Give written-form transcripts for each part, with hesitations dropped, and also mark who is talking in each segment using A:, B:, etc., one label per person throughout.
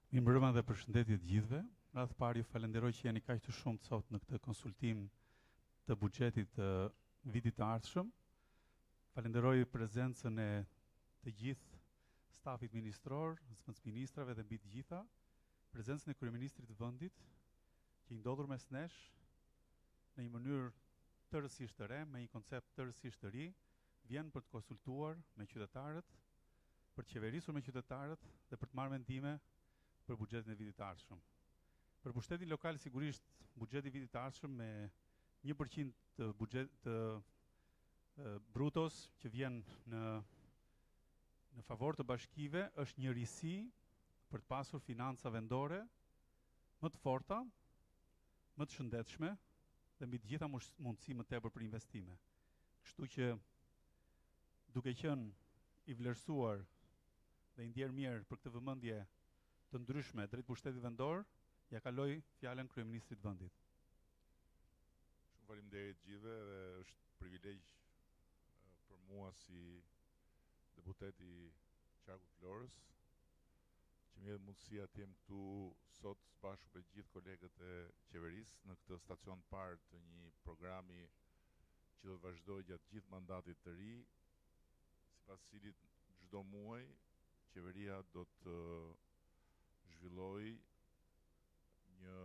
A: Mirëmbrëma dhe përshëndetje të gjithëve. Radh parë ju falenderoj që jeni kaq të shumtë sot në këtë konsultim të buxhetit të vitit të ardhshëm. Falenderoj prezencën e të gjithë stafit ministror, zëvendës ministrave dhe mbi të gjitha, prezencën e kryeministrit të vendit që i ndodhur mes nesh në një mënyrë tërësisht të re, me një koncept tërësisht të ri, vjen për të konsultuar me qytetarët, për të qeverisur me qytetarët dhe për të marrë mendime për buxhetin e vitit të ardhshëm. Për pushtetin lokal sigurisht buxheti i vitit të ardhshëm me 1% të buxhet të brutos që vjen në favor të bashkive është një risi për të pasur financa vendore më të forta, më të shëndetshme dhe mbi të gjitha mundësi më tepër për investime. Kështu që duke qenë i vlerësuar dhe i ndjerë mirë për këtë vëmendje të ndryshme drejt pushtetit vendor, ja kaloj fjalën kryeministrit vendit.
B: Shumë faleminderit gjithëve dhe është privilegj për mua si deputet i Qarkut të Lorës që më jep mundësia të jem këtu sot së bashku me gjithë kolegët e qeverisë në këtë stacion të parë të një programi që do të vazhdojë gjatë gjithë mandatit të ri, sipas cilit çdo muaj qeveria do të zhvilloj një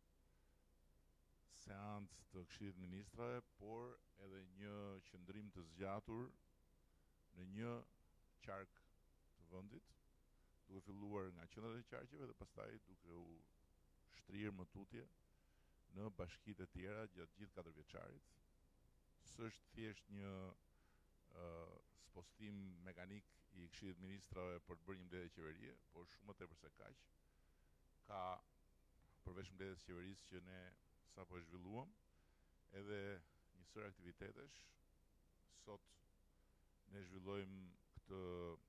B: seancë të Këshillit të Ministrave, por edhe një qëndrim të zgjatur në një qark të vendit, duke filluar nga qendrat e qarqeve dhe pastaj duke u shtrirë më tutje në bashkitë e tjera gjatë gjithë 4 vjeçarit. S'është thjesht një spostim mekanik i Këshillit të Ministrave për të bërë një mbledhje qeverie, por shumë më tepër se kaq. Ka përveç mbledhjes qeverisë që ne sapo e zhvilluam, edhe një sër aktivitetesh. Sot ne zhvillojmë këtë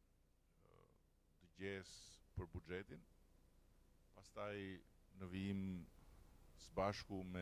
B: dëgjesë për buxhetin, pastaj në vijim së bashku me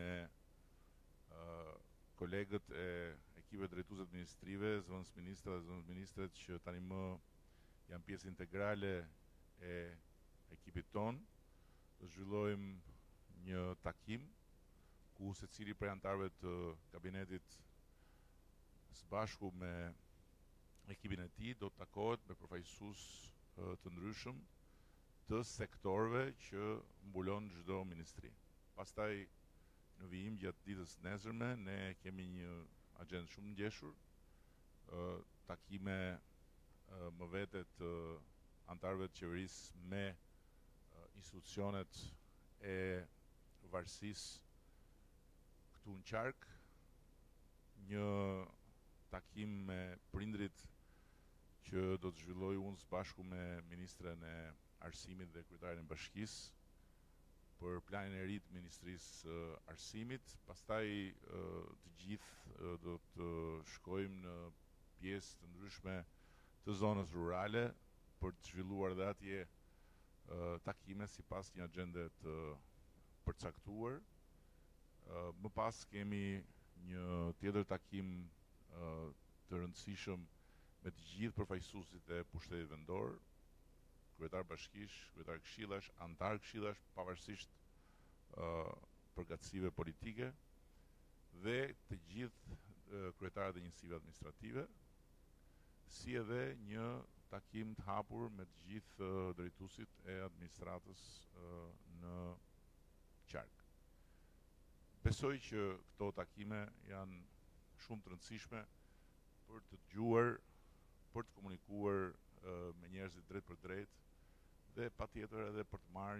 B: kolegët e ekipeve drejtuese administrative, zëvendës ministra dhe zëvendës ministret që tani më janë pjesë integrale e ekipit ton. Do zhvillojmë një takim ku secili prej anëtarëve të kabinetit së bashku me ekipin e tij do të takohet me përfaqësues të ndryshëm të sektorëve që mbulon çdo ministri. Pastaj në vijim gjatë ditës nesërme ne kemi një agjendë shumë ngjeshur, takime më vete të anëtarëve të qeverisë me institucionet e varësisë këtu në qark, një takim me prindrit që do të zhvilloj unë së bashku me ministren e arsimit dhe kryetarin e bashkisë për planin e ri të Ministrisë Arsimit. Pastaj të gjithë do të shkojmë në pjesë të ndryshme të zonës rurale për të zhvilluar dhe atje takime sipas një agjende të përcaktuar. Më pas kemi një tjetër takim të rëndësishëm me të gjithë përfaqësuesit e pushtetit vendor, kryetar bashkish, kryetar këshillash, antar këshillash, pavarësisht përgatësive politike, dhe të gjithë kryetarët e njësive administrative, si edhe një takim të hapur me të gjithë drejtuesit e administratës në qark. Besoj që këto takime janë shumë të rëndësishme për të dëgjuar, për të komunikuar me njerëzit drejt për drejt dhe patjetër edhe për të marrë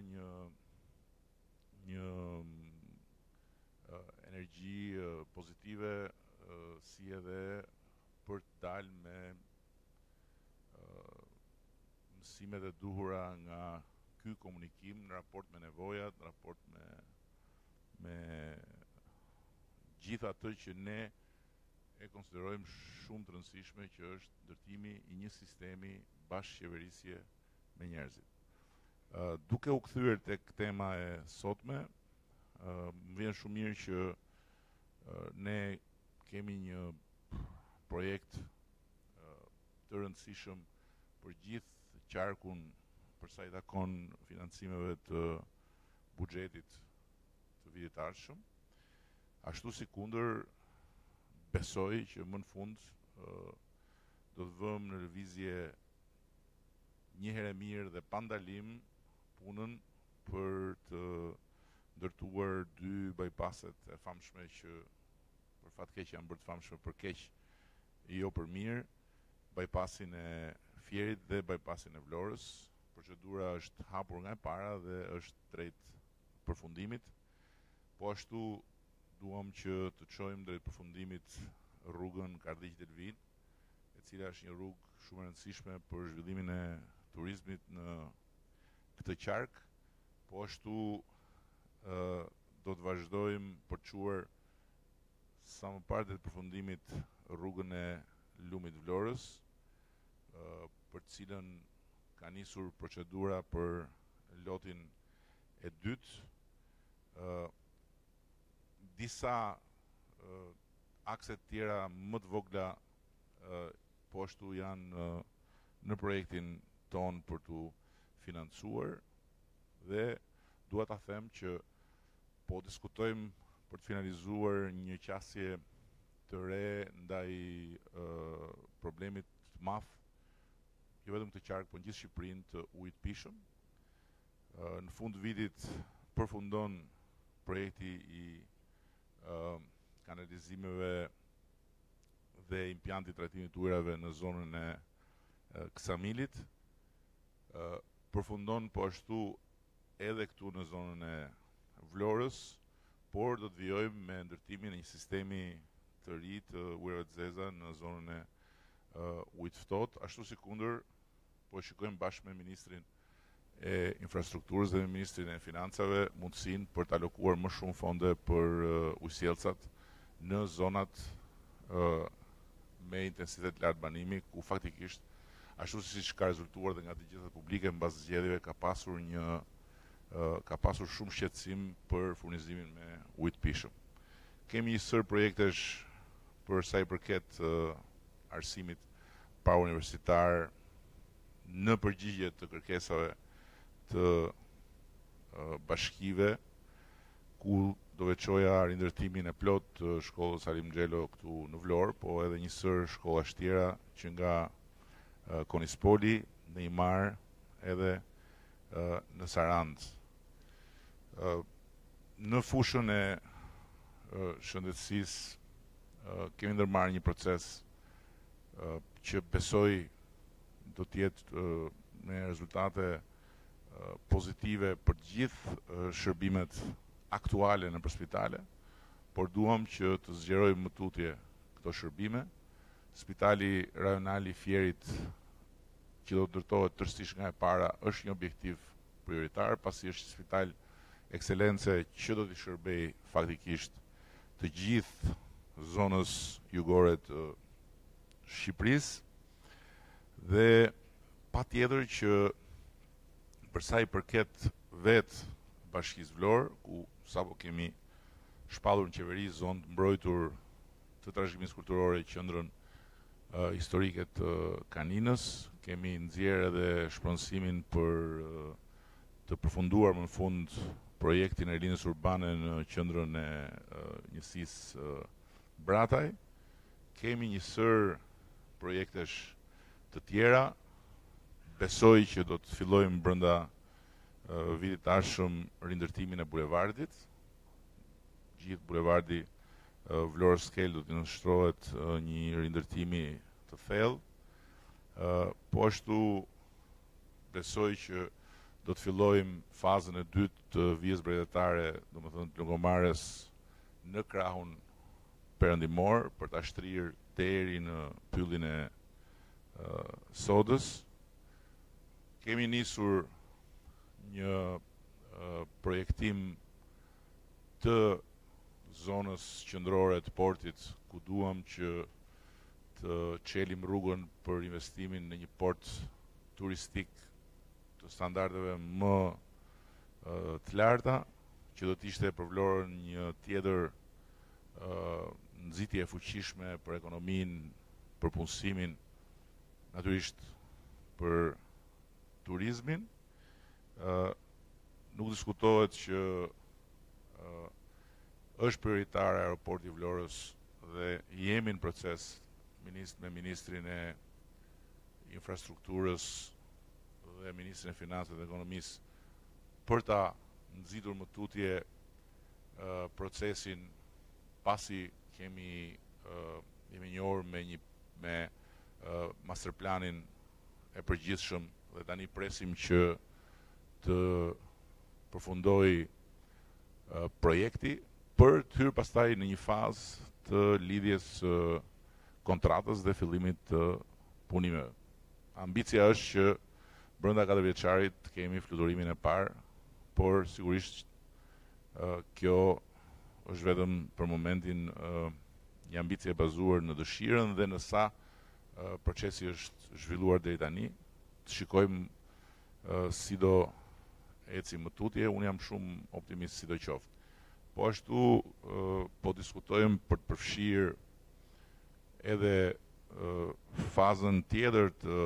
B: një energji pozitive, si edhe për të dalë me mësimet e duhura nga ky komunikim në raport me nevojat, në raport me gjithë atë që ne e konsiderojmë shumë të rëndësishme, që është ndërtimi i një sistemi bashkëqeverisje me njerëzit. Duke u kthyer tek tema e sotme, më vjen shumë mirë që ne kemi një projekt të rëndësishëm për gjithë qarkun, për sa i takon financimeve të buxhetit të vitit të ardhshëm. Ashtu si kundër besoj që më në fund do të vëmë në lëvizje një herë e mirë dhe pa ndalim punën për të ndërtuar dy bypasset e famshme që për fat keq janë bërë të famshme për keq, jo për mirë, bypassin e Fierit dhe bypassin e Vlorës. Procedura është hapur nga e para dhe është drejt përfundimit. Po ashtu duam që të çojmë drejt përfundimit rrugën Kardhiq Delvin, e cila është një rrugë shumë e rëndësishme për zhvillimin e turizmit në këtë qark. Po ashtu do të vazhdojmë për të çuar sa më parë drejt përfundimit rrugën e Lumit Vlorës, për të cilën ka nisur procedura për lotin e dytë. Disa akse të tjera më të vogla po ashtu janë në projektin ton për të financuar dhe dua ta them që po diskutojmë për të finalizuar një qasje të re ndaj problemit të madh, jo vetëm këtë qark, por në gjithë Shqipërinë, të ujit pishëm. Në fund të vitit përfundon projekti i kanalizimeve dhe impjantit trajtimit të ujrave në zonën e Ksamilit. Përfundon po ashtu edhe këtu në zonën e Vlorës, por do të vijojmë me ndërtimin e një sistemi të ri të ujrave të zeza në zonën e ujit ftohtë, ashtu si kundër po shikojmë bashkë me ministrin e infrastrukturës dhe me ministrin e financave mundësinë për të alokuar më shumë fonde për ujësjellcat në zonat me intensitet lartë banimi, ku faktikisht ashtu siç ka rezultuar dhe nga të gjitha publike mbas zgjedhjeve ka pasur shumë shqetësim për furnizimin me ujë të pishëm. Kemi një sër projektesh për sa i përket arsimit parauniversitar në përgjigje të kërkesave të bashkive, ku do veçoja rindërtimin e plot të shkollës Alim Xhelo këtu në Vlorë, po edhe një sër shkollash tjera që nga Konispoli, në Imar edhe në Sarandë. Në fushën e shëndetësisë kemi ndërmarrë një proces që besoj do të jetë me rezultate pozitive për të gjithë shërbimet aktuale në spitale, por duam që të zgjerojmë më tutje këto shërbime. Spitali rajonal i Fierit, që do të ndërtohet tërësisht nga e para, është një objektiv prioritar, pasi është spital ekselence që do të shërbej faktikisht të gjithë zonës jugore të Shqipërisë, dhe patjetër që për sa i përket vetë Bashkisë Vlorë, ku sapo kemi shpallur në qeveri zonë të mbrojtur të trashëgimisë kulturore qendrën historike të Kaninës, kemi nxjerrë edhe shpronësimin për të përfunduar më në fund projektin e linjës urbane në qendrën e njësisë Brataj. Kemi një sër projektesh të tjera. Besoj që do të fillojmë brenda vitit të ardhshëm rindërtimin e bulevardit. Gjithë bulevardi Vlorës Skel do të nënshtrohet një rindërtimi të thellë. Po ashtu besoj që do të fillojmë fazën e dytë të vijës drejtare, domethënë të Lungomares në krahun perëndimor për ta shtrirë deri në pyllin e Sodës. Kemi nisur një projektim të zonës qendrore të portit, ku duam që të çelim rrugën për investimin në një port turistik të standardeve më të larta, që do të ishte për Vlorën një tjetër nxitje e fuqishme për ekonominë, për punësimin, natyrisht për turizmin. nuk diskutohet që është prioritar aeroporti i Vlorës dhe jemi në proces me ministrin e infrastrukturës dhe ministrin e financave dhe ekonomisë për ta nxitur më tutje procesin pasi jemi njohur me masterplanin e përgjithshëm dhe tani presim që të përfundoj projekti për të hyrë pastaj në një fazë të lidhjes kontratës dhe fillimit të punimeve. Ambicia është që brenda 4 vjeçarit të kemi fluturimin e parë, por sigurisht kjo është vetëm për momentin një ambicie e bazuar në dëshirën dhe në sa procesi është zhvilluar deri tani. Të shikojmë si do eci më tutje, unë jam shumë optimist si do qoftë. Po ashtu po diskutojmë për të përfshirë edhe fazën tjetër të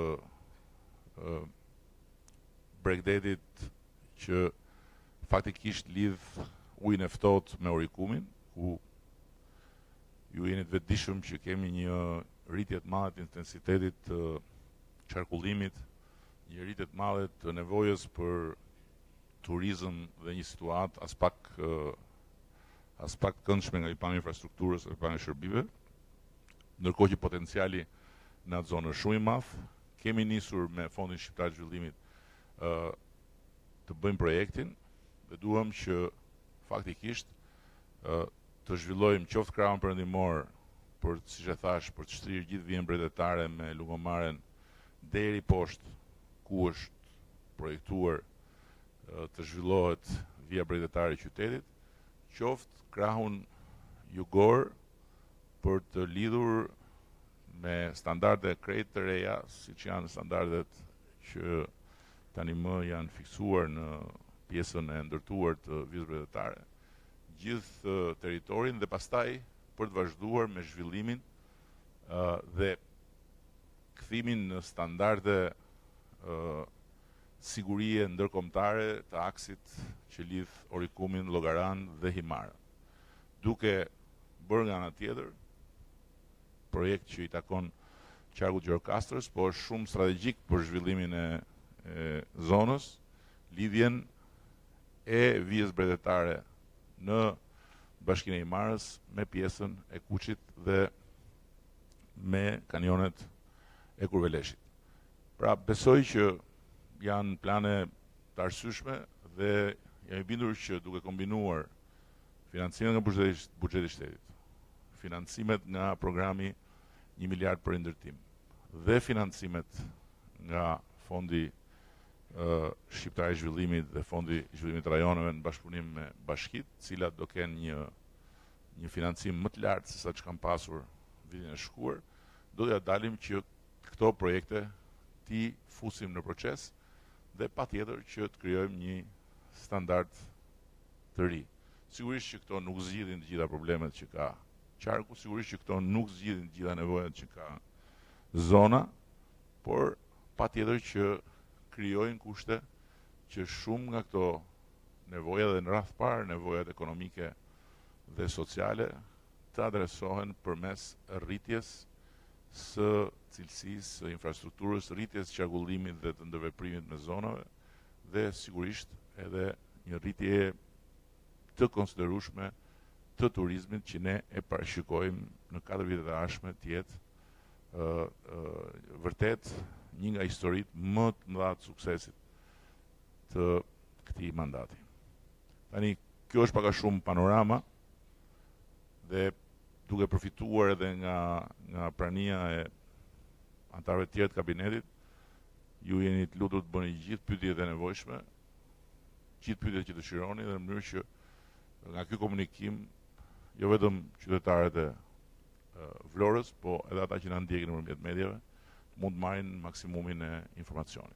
B: Bregdetit që faktikisht lidh ujin e ftohtë me orikumin, ku ju jeni të vetëdijshëm që kemi një rritje të madhe të intensitetit të qarkullimit, një rritje të madhe të nevojës për turizëm dhe një situatë as pak këndshme nga i pamja infrastrukturës dhe pamja shërbive, ndërkohë që potenciali në atë zonë është shumë i madh. Kemi nisur me Fondin Shqiptar të Zhvillimit të bëjmë projektin dhe duam që faktikisht të zhvillojmë qoftë krahun perëndimor për, siç e thash, për të shtrirë gjithë vijën bregdetare me lungomaren deri poshtë ku është projektuar të zhvillohet vija bregdetare e qytetit, qoftë krahun jugor për të lidhur me standarde krejt të reja, siç janë standardet që tani më janë fiksuar në pjesën e ndërtuar të vijës bregdetare, gjithë territorin dhe pastaj për të vazhduar me zhvillimin dhe kthimin në standarde sigurie ndërkombëtare të aksit që lidh orikumin, Llogaran dhe Himarë. Duke bërë nga ana tjetër projekt që i takon qarkut Gjirokastrës, po është shumë strategjik për zhvillimin e zonës, lidhjen e vijës bregdetare në Bashkinë e Himarës me pjesën e Kuçit dhe me kanionet e Kurveleshit. Pra besoj që janë plane të arsyeshme dhe jam i bindur që duke kombinuar financimet nga buxheti i shtetit, financimet nga programi 1 miliard për ndërtim dhe financimet nga Fondi Shqiptar i Zhvillimit dhe Fondi i Zhvillimit të Rajoneve në bashkëpunim me bashkitë, të cilat do kenë një financim më të lartë se sa që kam pasur vitin e shkuar, do t'ja dalim që këto projekte ti fusim në proces dhe patjetër që të krijojmë një standard të ri. Sigurisht që këto nuk zgjidhin të gjitha problemet që ka qarku, sigurisht që këto nuk zgjidhin të gjitha nevojat që ka zona, por patjetër që krijojnë kushte që shumë nga këto nevoja dhe në radh parë nevojat ekonomike dhe sociale të adresohen përmes rritjes së cilësisë së infrastrukturës, rritjes së qarkullimit dhe të ndërveprimit me zonave dhe sigurisht edhe një rritje të konsiderueshme të turizmit që ne e parashikojmë në 4 vitet e ardhshme të jetë vërtet një nga historitë më të mëdha të suksesit të këtij mandati. Tani kjo është pak a shumë panorama dhe duke përfituar edhe nga prania e anëtarëve të tjerë të kabinetit, ju jeni të lutur të bëni gjithë pyetjet e nevojshme, gjithë pyetjet që dëshironi dhe në mënyrë që nga ky komunikim jo vetëm qytetarët e Vlorës, po edhe ata që na ndjekin nëpërmjet mediave, mund të marrin maksimumin e informacionit.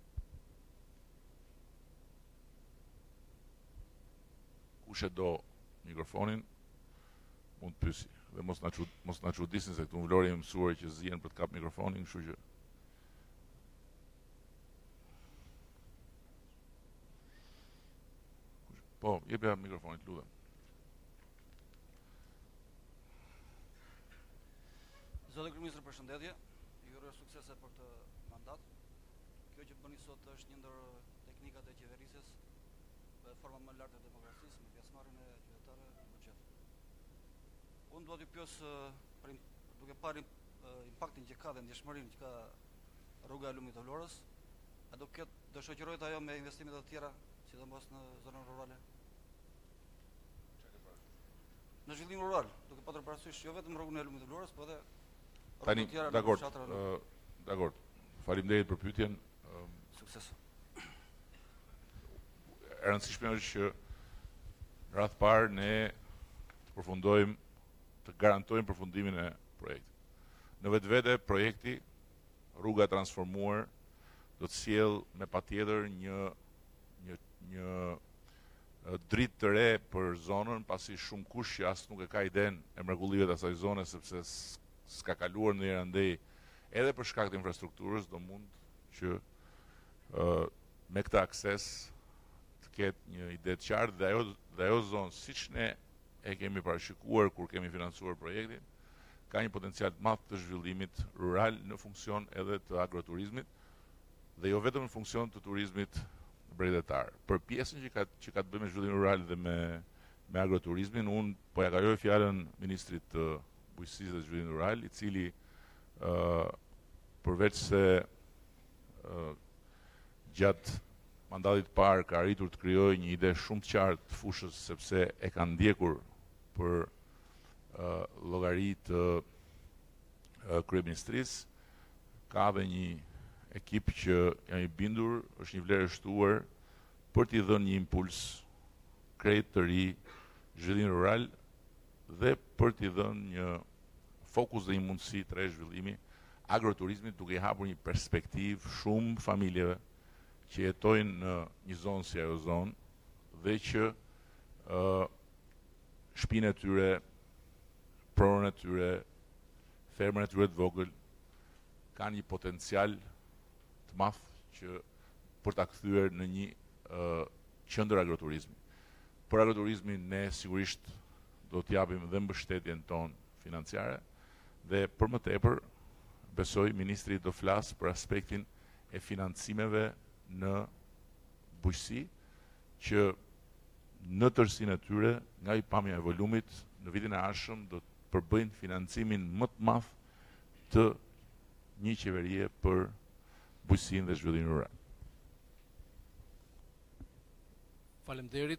B: Kush e do mikrofonin, mund të pyesi. Dhe mos na çuditni se këtu në Vlorë jemi mësuar që zihen për të kap mikrofonin, kështu që Po, jepja mikrofonit, lutem.
C: Zotë Kryeministër, përshëndetje. Ju uroj suksese për këtë mandat. Kjo që bëni sot është një ndër teknikat e qeverisjes dhe forma më lartë e demokracisë me pjesëmarrjen e qytetarëve në buxhet. Unë do t'ju pyes duke parë impaktin që ka dhe ndjeshmërinë që ka rruga e Lumit të Vlorës, a do shoqërohet ajo me investime të tjera, sidomos në zonën rurale? Në zhvillim rural, duke pasur parasysh jo vetëm rrugën e Lumit të Vlorës, por edhe
B: Tani, dakord. Faleminderit për pyetjen.
C: Sukses.
B: E rëndësishme është që në radhë parë ne të garantojmë përfundimin e projektit. Në vetvete projekti rruga e transformuar do të sjell me patjetër një dritë të re për zonën, pasi shumë kush që as nuk e ka iden e mrekullive të asaj zone, sepse s'ka kaluar ndonjëherë andej edhe për shkak të infrastrukturës, do mund që me këtë akses të ketë një ide të qartë dhe ajo zonë, siç ne e kemi parashikuar kur kemi financuar projektin, ka një potencial të madh të zhvillimit rural në funksion edhe të agroturizmit dhe jo vetëm në funksion të turizmit bredetar. Për pjesën që ka të bëjë me zhvillimin rural dhe me agroturizmin, unë po ja kaloj fjalën ministrit të Bujqësisë dhe Zhvillimit Rural, i cili përveç se gjatë mandatit parë ka arritur të krijojë një ide shumë të qartë të fushës, sepse e ka ndjekur për llogari të kryeministrisë, ka dhe një ekip që jam i bindur, është një vlerë e shtuar për t'i dhënë një impuls krejt të ri zhvillimit rural dhe për t'i dhënë një fokus dhe një mundësi të re zhvillimi agroturizmit, duke i hapur një perspektivë shumë familjeve që jetojnë në një zonë si ajo zonë dhe që shtëpinë e tyre, pronën e tyre, fermën e tyre të vogël kanë një potencial të madh që për ta kthyer në një qendër agroturizmi. Për agroturizmin ne sigurisht do t'japim dhe mbështetjen tonë financiare dhe për më tepër besoj ministri do flas për aspektin e financimeve në bujqësi që në tërësinë e tyre, nga i pamja e volumit, në vitin e ardhshëm do të përbëjnë financimin më të madh të një qeverie për bujqësinë dhe zhvillimin rural.
D: Faleminderit.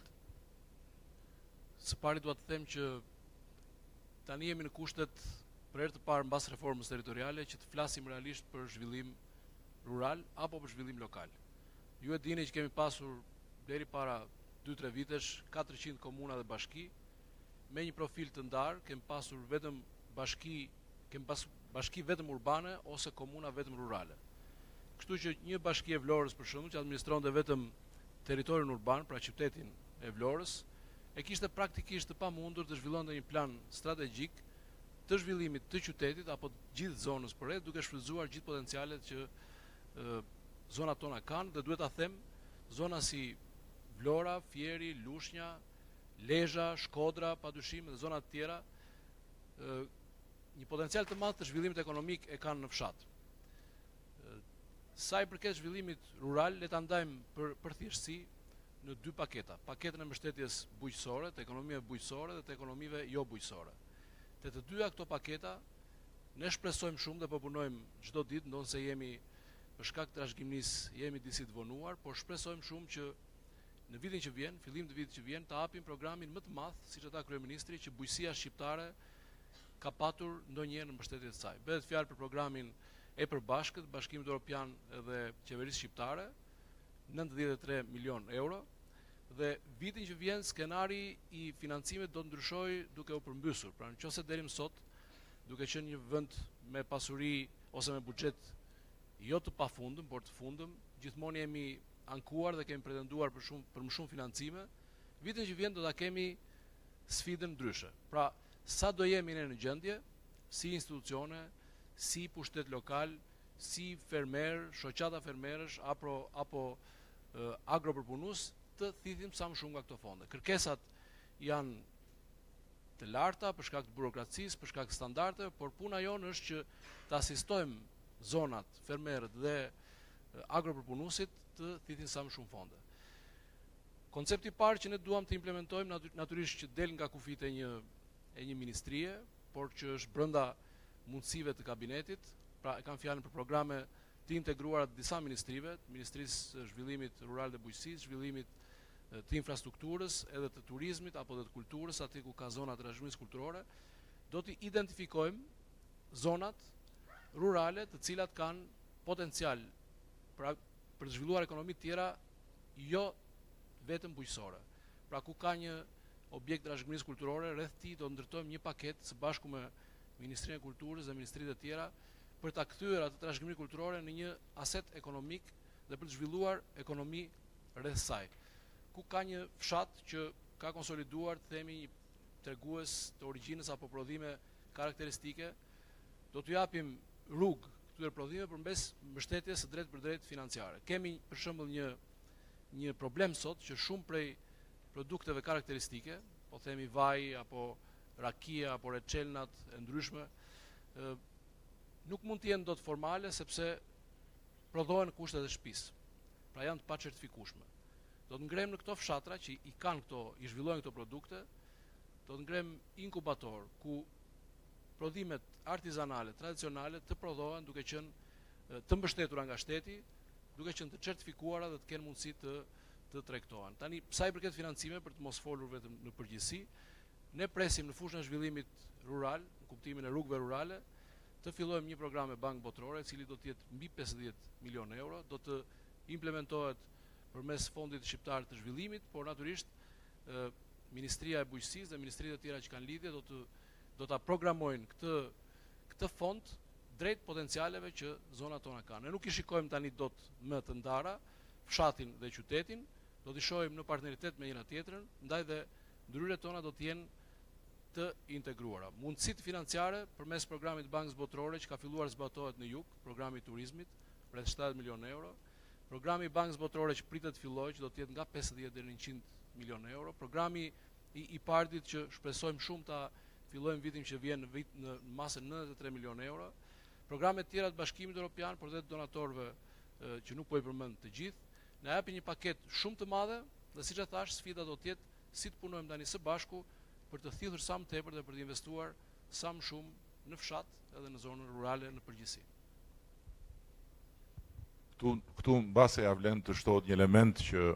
D: Së pari dua të them që tani jemi në kushtet për herë të parë mbas reformës territoriale që të flasim realisht për zhvillim rural apo për zhvillim lokal. Ju e dini që kemi pasur deri para 2-3 vitesh 400 komuna dhe bashki me një profil të ndarë, kemi pasur vetëm bashki vetëm urbane ose komuna vetëm rurale. Kështu që një bashki e Vlorës për shembull që administronte vetëm territorin urban, pra qytetin e Vlorës, e kishte praktikisht të pamundur të zhvillonte një plan strategjik të zhvillimit të qytetit apo të gjithë zonës përreth, duke shfrytzuar gjithë potencialet që zonat tona kanë, dhe duhet ta them, zona si Vlora, Fieri, Lushnja, Lezhë, Shkodra, padyshim dhe zona të tjera, një potencial të madh të zhvillimit ekonomik e kanë në fshat. Sa i përket zhvillimit rural, le ta ndajmë për thjeshtësi në 2 paketa. Paketën e mbështetjes bujqësore, të ekonomive bujqësore dhe të ekonomive jo bujqësore. Te të dyja këto paketa ne shpresojmë shumë dhe po punojmë çdo ditë, ndonse jemi për shkak të trashëgimisë jemi disi të vonuar, por shpresojmë shumë që në vitin që vjen, fillim të vitit që vjen, të hapim programin më të madh, siç e tha kryeministri, që bujqësia shqiptare ka patur ndonjëherë në mbështetjet e saj. Bëhet fjalë për programin e përbashkët, Bashkimit Evropian dhe Qeverisë Shqiptare, 93 milion euro, dhe vitin që vjen skenari i financimit do të ndryshojë duke u përmbysur. Pra nëse deri më sot, duke qenë një vend me pasuri ose me buxhet jo të pafundëm, por të fundëm, gjithmonë jemi ankuar dhe kemi pretenduar për më shumë financime, vitin që vjen do ta kemi sfidën ndryshe. Pra, sa do jemi ne në gjendje, si institucione, si pushtet lokal, si fermer, shoqata fermerësh apo agropërpunues, të thithim sa më shumë nga këto fonde. Kërkesat janë të larta për shkak të burokracisë, për shkak të standardeve, por puna jonë është që të asistojmë zonat, fermerët dhe agropërpunuesit të thithin sa më shumë fonde. Koncepti i parë që ne duam të implementojmë natyrisht që del nga kufit e një ministrie, por që është brenda mundësive të kabinetit, pra e kam fjalën për programe të integruara të disa ministrive, Ministrisë së Zhvillimit Rural dhe Bujqësisë, Zhvillimit të infrastrukturës, edhe të turizmit apo dhe të kulturës, aty ku ka zona të trashëgimisë kulturore, do të identifikojmë zonat rurale të cilat kanë potencial për të zhvilluar ekonomi të tjera jo vetëm bujqësore. Pra ku ka një objekt trashëgimisë kulturore, rreth tij do ndërtojmë një paketë së bashku me Ministrinë e Kulturës dhe ministritë e tjera për ta kthyer atë trashëgimi kulturore në një aset ekonomik dhe për të zhvilluar ekonomi rreth saj. Ku ka një fshat që ka konsoliduar, të themi, një tregues të origjinës apo prodhime karakteristike, do t'u japim rrugë këtyre prodhimeve përmes mbështetjes së drejtë për drejtë financiare. Kemi për shembull një problem sot që shumë prej produkteve karakteristike, po themi vaj apo rakia apo reçelnat e ndryshme, nuk mund të jenë dot formale sepse prodhohen në kushtet e shtëpisë. Pra janë të pacertifikueshme. Do të ngrem në këto fshatra që i zhvillojnë këto produkte, do të ngrem inkubator ku prodhimet artizanale, tradicionale të prodhohen duke qenë të mbështetura nga shteti, duke qenë të certifikuara dhe të kenë mundësi të tregtohen. Tani, sa i përket financime, për të mos folur vetëm në përgjithësi, ne presim në fushën e zhvillimit rural, në kuptimin e rrugëve rurale, të fillojmë një program me Bankë Botërore, i cili do të jetë mbi 50 milionë euro, do të implementohet përmes Fondit Shqiptar të Zhvillimit, por natyrisht Ministria e Bujqësisë dhe ministritë e tjera që kanë lidhje do ta programojnë këtë fond drejt potencialeve që zonat tona kanë. Ne nuk i shikojmë tani dot më të ndara fshatin dhe qytetin, do t'i shohim në partneritet me njëra tjetrën, ndaj dhe ndryret tona do të jenë të integruara. Mundësitë financiare përmes programit Bankës Botërore që ka filluar zbatohet në jug, programi i turizmit, rreth 70 milionë euro. Programi i Bankës Botërore që pritet të fillojë, që do të jetë nga 50 deri në 100 milionë euro. Programi i Pardit që shpresojmë shumë ta fillojmë vitin që vjen në masën 93 milionë euro. Programet tjera të Bashkimit Evropian, por dhe të donatorëve që nuk po i përmend të gjithë, na japin një paketë shumë të madhe dhe siç e thash, sfida do të jetë si të punojmë tani së bashku për të thithur sa më tepër dhe për të investuar sa më shumë në fshat edhe në zonën rurale në përgjithësi.
B: Këtu mbase ja vlen të shtohet një element që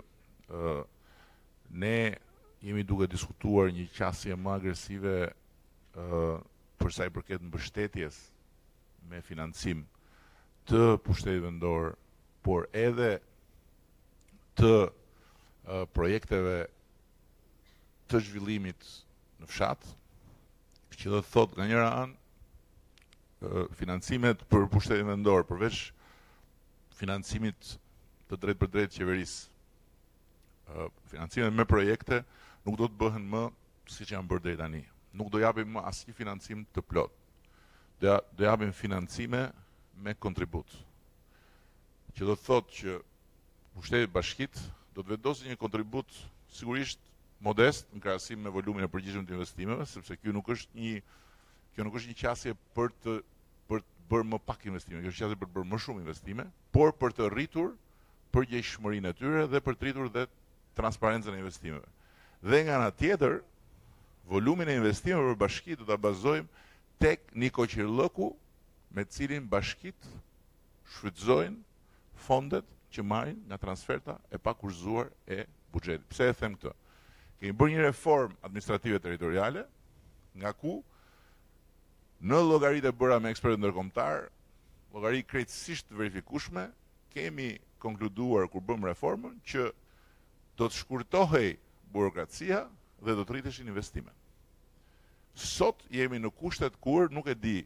B: ne jemi duke diskutuar një qasje më agresive për sa i përket mbështetjes me financim të pushtetit vendor, por edhe të projekteve të zhvillimit në fshat, që do të thotë nga njëra anë financimet për pushtetin vendor, përveç financimit të drejt për drejt qeverisë, financimet me projekte nuk do të bëhen më siç janë bërë deri tani. Nuk do japim më asnjë financim të plot. Do japim financime me kontribut. Që do të thotë që pushteti bashkit do të vendosë një kontribut sigurisht modest në krahasim me volumin e përgjithshëm të investimeve, sepse kjo nuk është një qasje për të bërë më pak investime, kjo është qasje për të bërë më shumë investime, por për të rritur përgjegjshmërinë e tyre dhe për të rritur dhe transparencën e investimeve. Dhe nga ana tjetër, volumin e investimeve për bashkitë do ta bazojmë tek Nikoqirllëku, me cilin bashkitë shfrytëzojnë fondet që marrin nga transferta e pakurzuar e buxhetit. Pse e them këtë? Kemi bërë një reformë administrative territoriale, nga ku në llogaritë e bëra me ekspertë ndërkombëtar, llogari krejtësisht të verifikueshme, kemi konkluduar kur bëm reformën që do të shkurtohej burokracia dhe do të rriteshin investimet. Sot jemi në kushtet kur nuk e di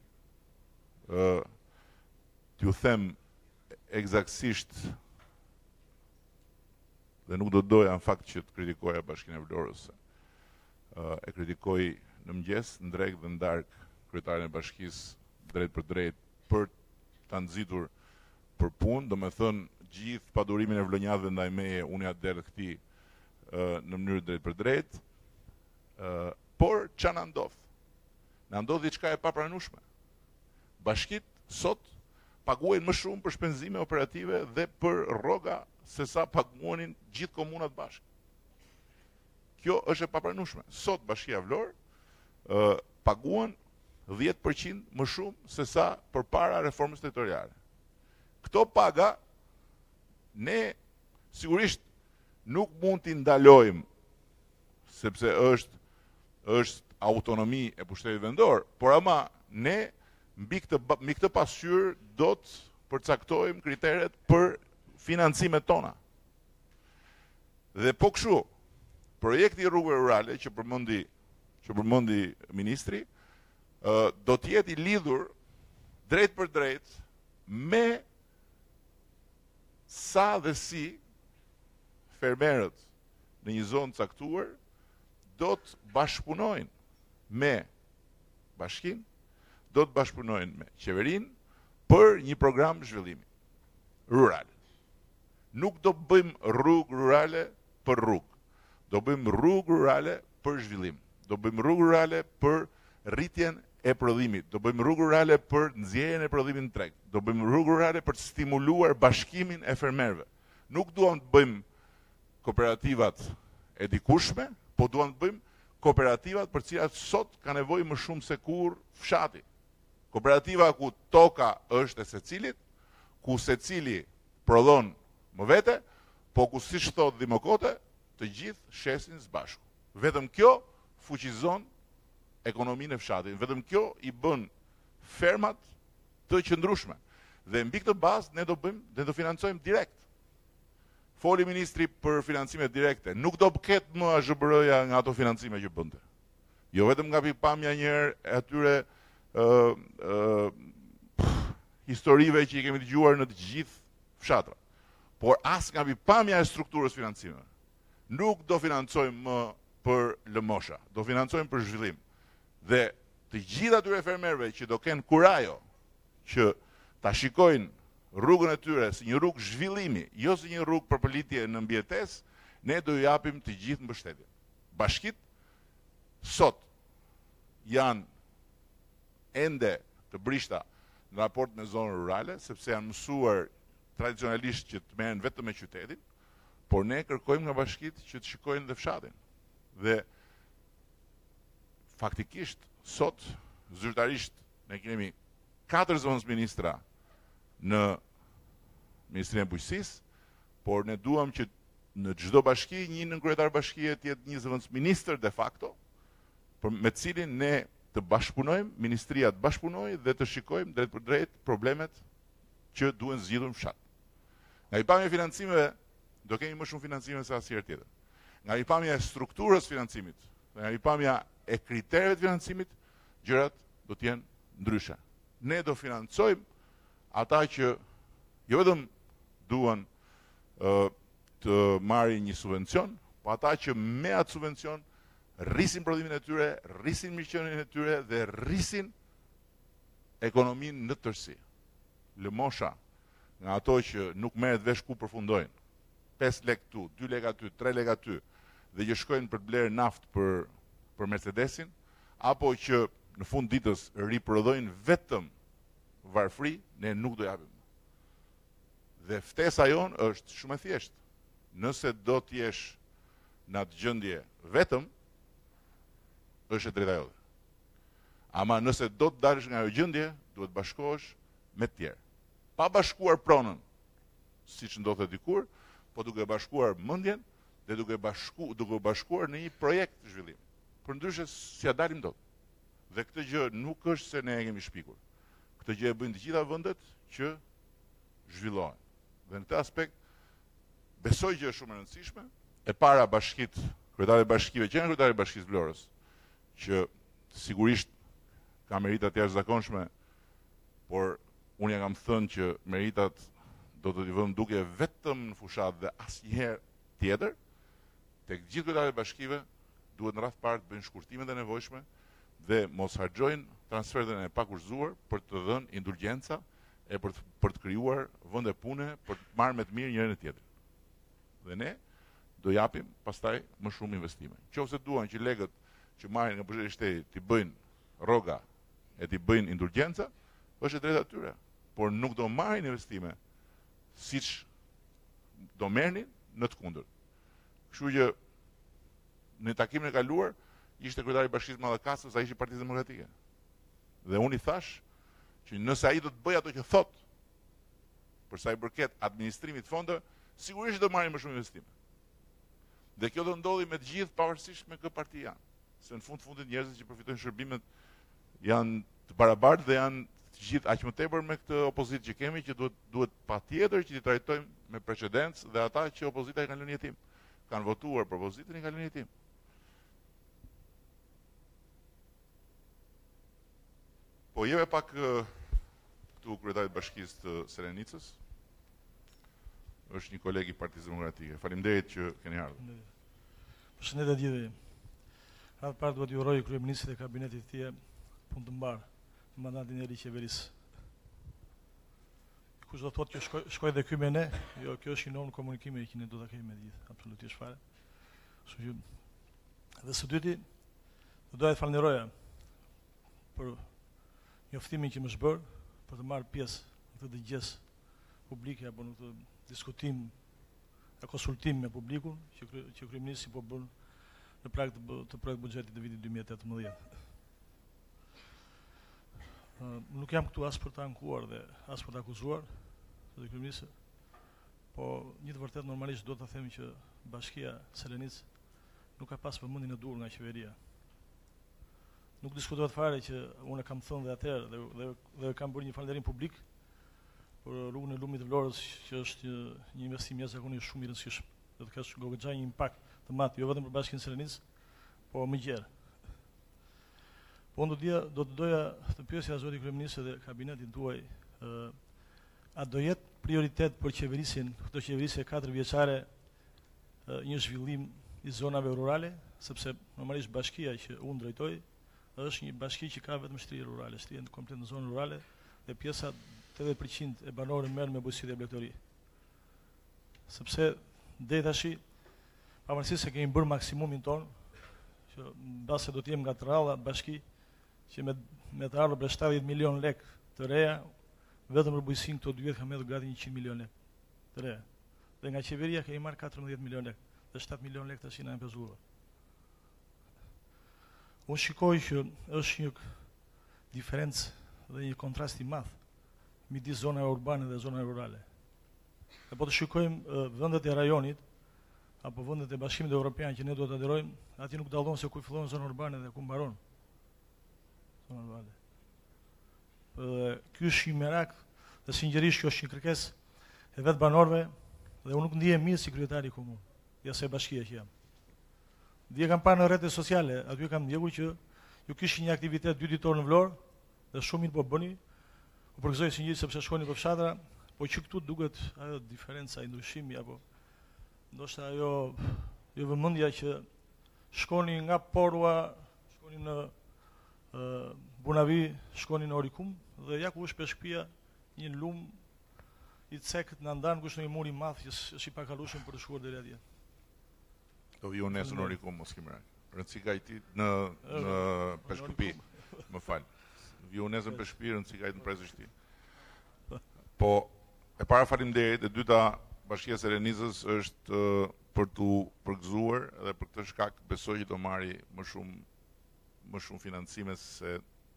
B: t'ju them eksaktësisht dhe nuk do doja në fakt që të kritikoja Bashkinë e Vlorës. E kritikoj në mëngjes, në drek dhe në darkë kryetarin e bashkisë drejt për ta nxitur për punë, do me thënë gjithë padurimin e vlonjatëve ndaj meje, unë ja del këtij në mënyrë drejt për drejt, por ç'a na ndodh? Na ndodh diçka e papranueshme. Bashkitë sot paguajnë më shumë për shpenzime operative dhe për rroga se sa paguanin gjithë komunat bashkë. Kjo është e papranueshme. Sot Bashkia Vlorë paguan 10% më shumë se sa përpara reformës territoriale. Këto paga ne sigurisht nuk mund t'i ndalojmë sepse është autonomi e pushtetit vendor, por ama ne mbi këtë pasqyrë do të përcaktojmë kriteret për financimet tona. Dhe po kështu, projekti i rrugëve rurale që përmendi ministri do të jetë i lidhur drejt për drejt me sa dhe si fermerët në një zonë caktuar do të bashkëpunojnë me bashkinë, do të bashkëpunojnë me qeverinë për një program zhvillimi rural. Nuk do bëjmë rrugë rurale për rrugë. Do bëjmë rrugë rurale për zhvillim. Do bëjmë rrugë rurale për rritjen e prodhimit. Do bëjmë rrugë rurale për nxjerrjen e prodhimit në treg. Do bëjmë rrugë rurale për të stimuluar bashkimin e fermerëve. Nuk duam të bëjmë kooperativat e dikushme, po duam të bëjmë kooperativat për cilat sot ka nevojë më shumë se kur fshati. Kooperativa ku toka është e secilit, ku secili prodhon më vete, po ku siç thot Dhimokote, të gjithë shesin së bashku. Vetëm kjo fuqizon ekonominë e fshatit. Vetëm kjo i bën fermat të qëndrueshme. Dhe mbi këtë bazë ne do financojmë direkt. Foli ministri për financime direkte. Nuk do ketë më AZBR-ja nga ato financime që bënte. Jo vetëm nga pikpamja njëherë e atyre historive që i kemi dëgjuar në të gjithë fshatra, por as nga pikpamja e strukturës financime. Nuk do financojmë më për lëmosha, do financojmë për zhvillim. Dhe të gjithë atyre fermerëve që do kenë kurajo që ta shikojnë rrugën e tyre si një rrugë zhvillimi, jo si një rrugë përpëlitje në mbijetesë, ne do ju japim të gjithë mbështetje. Bashkitë sot janë ende të brishta në raport me zonën rurale, sepse janë mësuar tradicionalisht që të merren vetëm me qytetin, por ne kërkojmë nga bashkitë që të shikojnë dhe fshatin. Dhe faktikisht sot zyrtarisht ne kemi 4 zonës ministra në Ministrinë e Bujqësisë, por ne duam që në çdo bashki një nënkryetar bashkie të jetë një zëvendës ministër de facto, me të cilin ne të bashkëpunojmë, ministria të bashkëpunojë dhe të shikojmë drejt për drejt problemet që duhen zgjidhur në fshat. Nga pikpamja e financimeve do kemi më shumë financime se asnjëherë tjetër. Nga pikpamja e strukturës financimit, nga pikpamja e kritereve të financimit, gjërat do të jenë ndryshe. Ne do financojmë ata që jo vetëm duan të marrin një subvencion, po ata që me atë subvencion rrisin prodhimin e tyre, rrisin mirëqenien e tyre dhe rrisin ekonominë në tërësi. Lëmosha nga ato që nuk merret vesh ku përfundojnë. 5 lek këtu, 2 lek aty, 3 lek aty, dhe që shkojnë për të blerë naftë për Mercedesin, apo që në fund ditës riprodhojnë vetëm varfri, ne nuk do japim. Dhe ftesa jonë është shumë e thjeshtë. Nëse do të jesh në atë gjendje vetëm, është e drejta jote. Ama nëse do të dalësh nga ajo gjendje, duhet bashkohesh me të tjerë. Pa bashkuar pronën, siç ndodhte dikur, po duke bashkuar mendjen dhe duke bashkuar në një projekt të zhvillim. Përndryshe si ja dalim dot. Dhe këtë gjë nuk është se ne e kemi shpikur. Këtë gjë e bëjnë të gjitha vendet që zhvillohen. Dhe në këtë aspekt besoj që është shumë e rëndësishme. E para bashkitë, kryetaret e bashkive, që janë kryetaret e Bashkisë Vlorës, që sigurisht ka merita të jashtëzakonshme, por unë ja kam thënë që meritat do të t'i vëmë duke vetëm në fushat dhe asnjëherë tjetër. Tek gjithë kryetaret e bashkive duhet në radh parë të bëjnë shkurtimet e nevojshme dhe mos harxojnë transfertën e pakurzuar për të dhënë indulgjenca e për të krijuar vende pune për të marrë me të mirë njërin e tjetrin. Dhe ne do japim pastaj më shumë investime. Nëse duan që legët që marrin nga buxheti i shtetit t'i bëjnë rroga e t'i bëjnë indulgjenca, është e drejta e tyre, por nuk do marrin investime siç do merrnin në të kundërt. Kështu që në takimin e kaluar ishte kryetari i Bashkisë Mallakasës, ai ishte i Partisë Demokratike. Dhe unë i thash që nëse ai do të bëjë ato që thot, për sa i përket administrimit të fondeve, sigurisht do marrin më shumë investime. Dhe kjo do ndodhi me të gjithë pavarësisht me kë parti janë. Se në fundit njerëzit që përfitojnë shërbimet janë të barabartë dhe janë të gjithë aq më tepër me këtë opozitë që kemi, që duhet patjetër që t'i trajtojmë me precedencë dhe ata që opozita i kanë lënë jetim. Kanë votuar për opozitën, i kanë lënë jetim. Po jeve pak këtu kryetarit bashkisë të Serenicës. Është një koleg i Partisë Demokratike. Faleminderit që keni ardhur.
E: Përshëndetje gjithëve. Radhë parë duhet ju uroj kryeministrit e kabinetit të tij punë të mbarë në mandatin e ri qeverisë. Kush do thotë që shkoj dhe ky me ne, jo, kjo është një normë komunikimi që ne do ta kemi me gjithë, absolutisht fare. Kështu që dhe së dyti, doja të falenderoja për njoftimin që më shbër për të marrë pjesë në këtë dëgjes publike apo në këtë diskutim e konsultim me publikun që kryeministri po bën në prag të projekt buxhetit të vitit 2018. Nuk jam këtu as për të ankuar dhe as për të akuzuar të kryeministri, po një të vërtet normalisht do të them që Bashkia Selenicë nuk ka pas vëmendjen e duhur nga qeveria. Nuk diskutohet fare që unë kam thënë dhe atëherë dhe kam bërë një falënderim publik për rrugën e Lumit të Vlorës, që është një investim jashtëzakonisht shumë i rëndësishëm. Do të kesh goxha një impakt të madh jo vetëm për Bashkinë Selenicë, po më gjerë. Po unë do të doja të pyesja zoti kryeministër dhe kabinetin tuaj, a do jetë prioritet për qeverisin, këto qeverisje 4 vjeçare, një zhvillim i zonave rurale, sepse normalisht bashkia që unë drejtoj është një bashki që ka vetëm shtrirje rurale, shtrirje komplet në zonë rurale dhe pjesa 80% e banorëve merren me bujqësi dhe blegtori. Sepse deri tash, pavarësisht se kemi bërë maksimumin ton, që mbase do të jem nga të rralla bashki që me të ardhur për 70 milion lek të reja, vetëm për bujqësinë këto 2 vjet kam hedhur gati 100 milion lek të reja. Dhe nga qeveria kemi marrë 14 milion lek, dhe 7 milion lek tash na janë pezuar. Unë shikoj që është një diferencë dhe një kontrast i madh midis zonave urbane dhe zonave rurale. E po të shikojmë vendet e rajonit apo vendet e Bashkimit Evropian që ne do të aderojmë, aty nuk dallon se ku fillon zona urbane dhe ku mbaron zona rurale. Ky është një merak dhe sinqerisht kjo është një kërkesë e vetë banorëve dhe unë nuk ndihem mirë si kryetari i komunë, ja se bashkia që jam. Dje kam parë në rrjetet sociale, aty kam ndjekur që ju kishin një aktivitet 2 ditor në Vlorë dhe shumë mirë po bëni. U përgëzoj sinqerisht sepse shkoni për fshatra, po që këtu duket ajo diferenca i ndryshimi apo ndoshta ajo vëmendja që shkoni nga Porua, shkoni në Bunavi, shkoni në Orikum dhe ja ku është peshkpia një lum i cekët në ndan ku është një mur i madh që është i pakalueshëm për të shkuar deri atje.
B: Do vi unë nesër në Orikum, mos kemi rënë. Rëndësi ka i ti në peshkëpi, më fal. Vi unë nesër në peshkëpi, rëndësi ka i në prezështi. Po, e para faleminderit, e dyta Bashkia e Serenicës është për t'u përgëzuar dhe për këtë shkak besoj që do marri më shumë financime se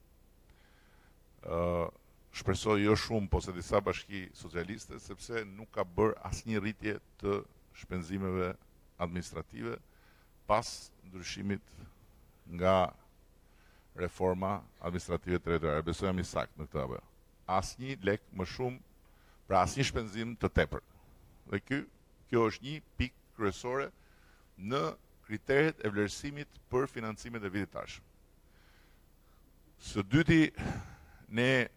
B: shpresoj jo shumë, po se disa bashki socialiste, sepse nuk ka bërë asnjë rritje të shpenzimeve administrative pas ndryshimit nga reforma administrative territoriale. Besoj jam i saktë në këtë apo. Asnjë lek më shumë, pra asnjë shpenzim të tepër. Dhe kjo është një pikë kryesore në kriteret e vlerësimit për financimet e vitit tashëm. Së dyti, ne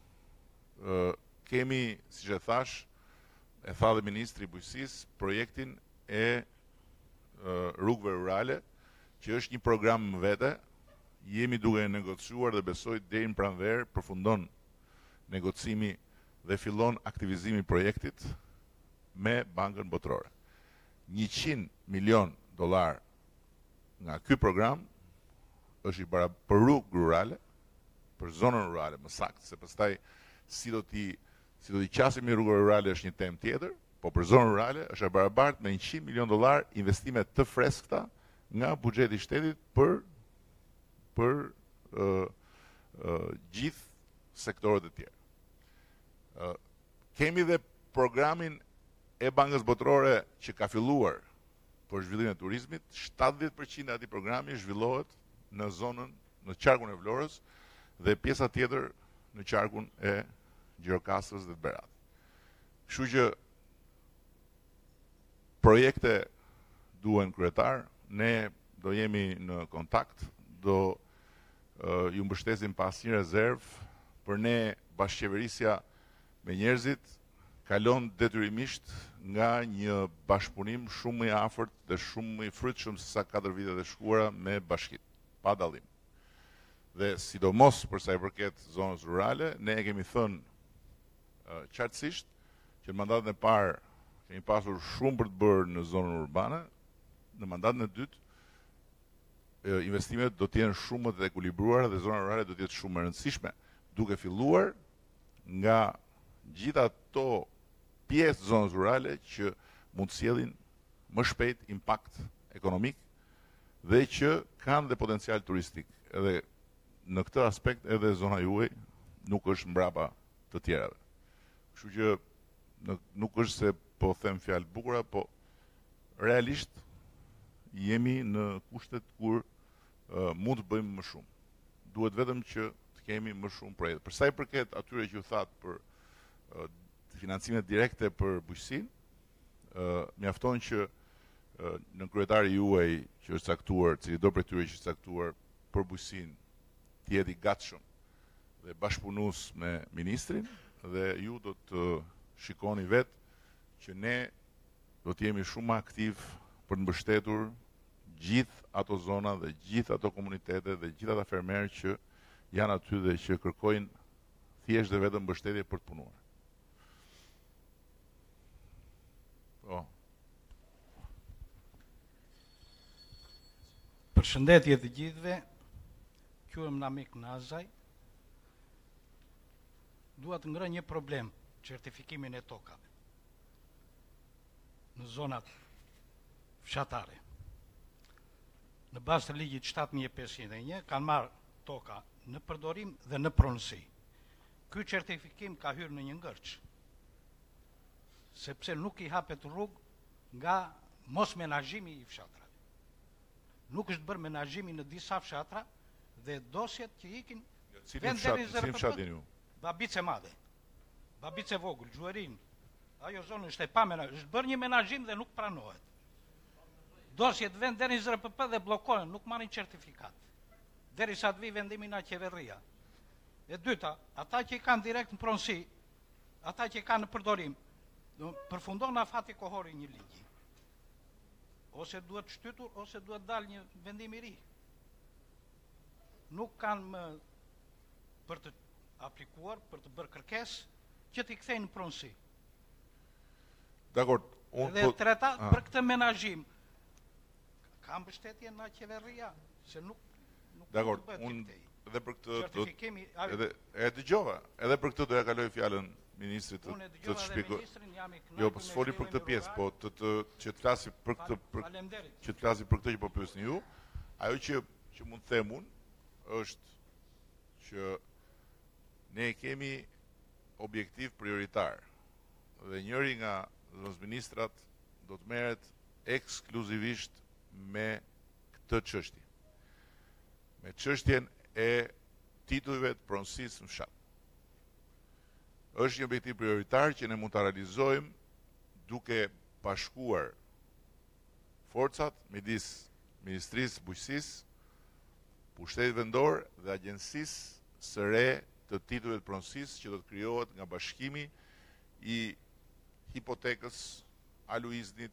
B: kemi, siç e thash, e tha dhe Ministri i Bujqësisë, projektin e rrugëve rurale, që është një program më vete, jemi duke negociuar dhe besoj deri në pranverë përfundon negocimi dhe fillon aktivizimi i projektit me Bankën Botërore. 100 milion dollar nga ky program është i para për rrugë rurale, për zonën rurale më saktë, se pastaj si do t'i qasim rrugë rurale është një temë tjetër, po për zonën rurale është e barabartë me 100 milion dollar investime të freskëta nga buxheti i shtetit për gjithë sektorët e tjerë. Kemi dhe programin e Bankës Botërore që ka filluar për zhvillimin e turizmit. 70% e atij programi zhvillohet në zonën, në qarkun e Vlorës dhe pjesa tjetër në qarkun e Gjirokastrës dhe të Berat. Kështu që projekte duhen kryetar, ne do jemi në kontakt, do ju mbështesim pa asnjë rezervë, për ne bashkëqeverisja me njerëzit kalon detyrimisht nga një bashkëpunim shumë më i afërt dhe shumë më i frytshëm se sa 4 vitet e shkuara me bashkitë, pa dallim. Dhe sidomos për sa i përket zonës rurale, ne e kemi thënë qartësisht që në mandatin e parë kemi pasur shumë për të bërë në zonën urbane, në mandatin e dytë investimet do të jenë shumë më të ekuilibruara dhe zona rurale do të jetë shumë më e rëndësishme, duke filluar nga gjitha ato pjesë të zonës rurale që mund të sjellin më shpejt impakt ekonomik dhe që kanë dhe potencial turistik. Edhe në këtë aspekt edhe zona juaj nuk është mbrapa të tjerave. Kështu që nuk është se po them fjalë të bukura, po realisht jemi në kushtet kur mund të bëjmë më shumë. Duhet vetëm që të kemi më shumë projekte. Për sa i përket atyre që u thatë për financimet direkte për bujqësinë, mjafton që në kryetari juaj që është caktuar, cili do prej tyre që është caktuar për bujqësinë, të jetë i gatshëm dhe bashkëpunues me ministrin dhe ju do të shikoni vetë që ne do të jemi shumë aktiv për të mbështetur gjithë ato zona dhe gjithë ato komunitete dhe gjithë ata fermerë që janë aty dhe që kërkojnë thjesht dhe vetëm mbështetje për të punuar.
F: Përshëndetje të gjithëve, quhem Namik Nazaj. Dua të ngrënë një problem, certifikimin e tokave në zonat fshatare. Në bazë të ligjit 7501 kanë marrë toka në përdorim dhe në pronësi. Ky certifikim ka hyrë në një ngërç, sepse nuk i hapet rrugë nga mos menaxhimi i fshatrave. Nuk është bërë menaxhimi në disa fshatra dhe dosjet që ikin
B: Cilin fshat jeni ju?
F: Babice Madhe, Babice Vogël, Gjuerin. Ajo zonë është e pa menaxhim, është bërë një menaxhim dhe nuk pranohet. Dosjet vend deri në ZRPP dhe bllokohen, nuk marrin certifikat. Derisa të vi vendimi nga qeveria. E dyta, ata që i kanë direkt në pronësi, ata që i kanë në përdorim, përfundon afati kohor i një ligji. Ose duhet shtytur, ose duhet dalë një vendim i ri. Nuk kanë më për të aplikuar, për të bërë kërkesë, që t'i kthejnë në pronësi.
B: Dakor.
F: Dhe treta, për këtë menaxhim, ka mbështetje nga qeveria, se nuk
B: dakor, unë edhe për këtë e dëgjova, edhe për këtë do ja kaloj fjalën ministrit të shpjegoj. Jo, po s'foli për këtë pjesë, po që të flasi për këtë që po pyesni ju, ajo që mund të them unë është që ne kemi objektiv prioritar dhe njëri nga zëvendësministrat do të merret ekskluzivisht me këtë çështje. Me çështjen e titujve të pronësisë në fshat. Është një objektiv prioritar që ne mund ta realizojmë duke bashkuar forcat midis Ministrisë së Bujqësisë, Pushtetit Vendor dhe Agjencisë së re të titujve të pronësisë që do të krijohet nga bashkimi i hipotekës, aluiznit,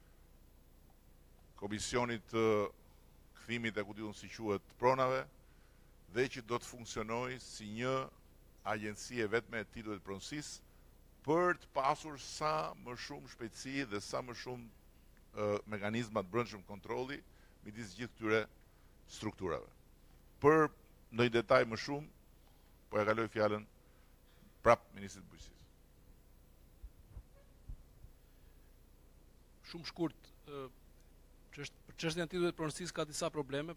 B: komisionit të kthimit e ku diun si quhet pronave dhe që do të funksionojë si një agjencie vetme e titujve të pronësisë për të pasur sa më shumë shpejtësi dhe sa më shumë mekanizmat brendshëm kontrolli midis gjithë këtyre strukturave. Për ndonjë detaj më shumë, po ja kaloj fjalën prap Ministrit të Bujqësisë.
D: Shumë shkurt, çështja e titullit pronësisë ka disa probleme.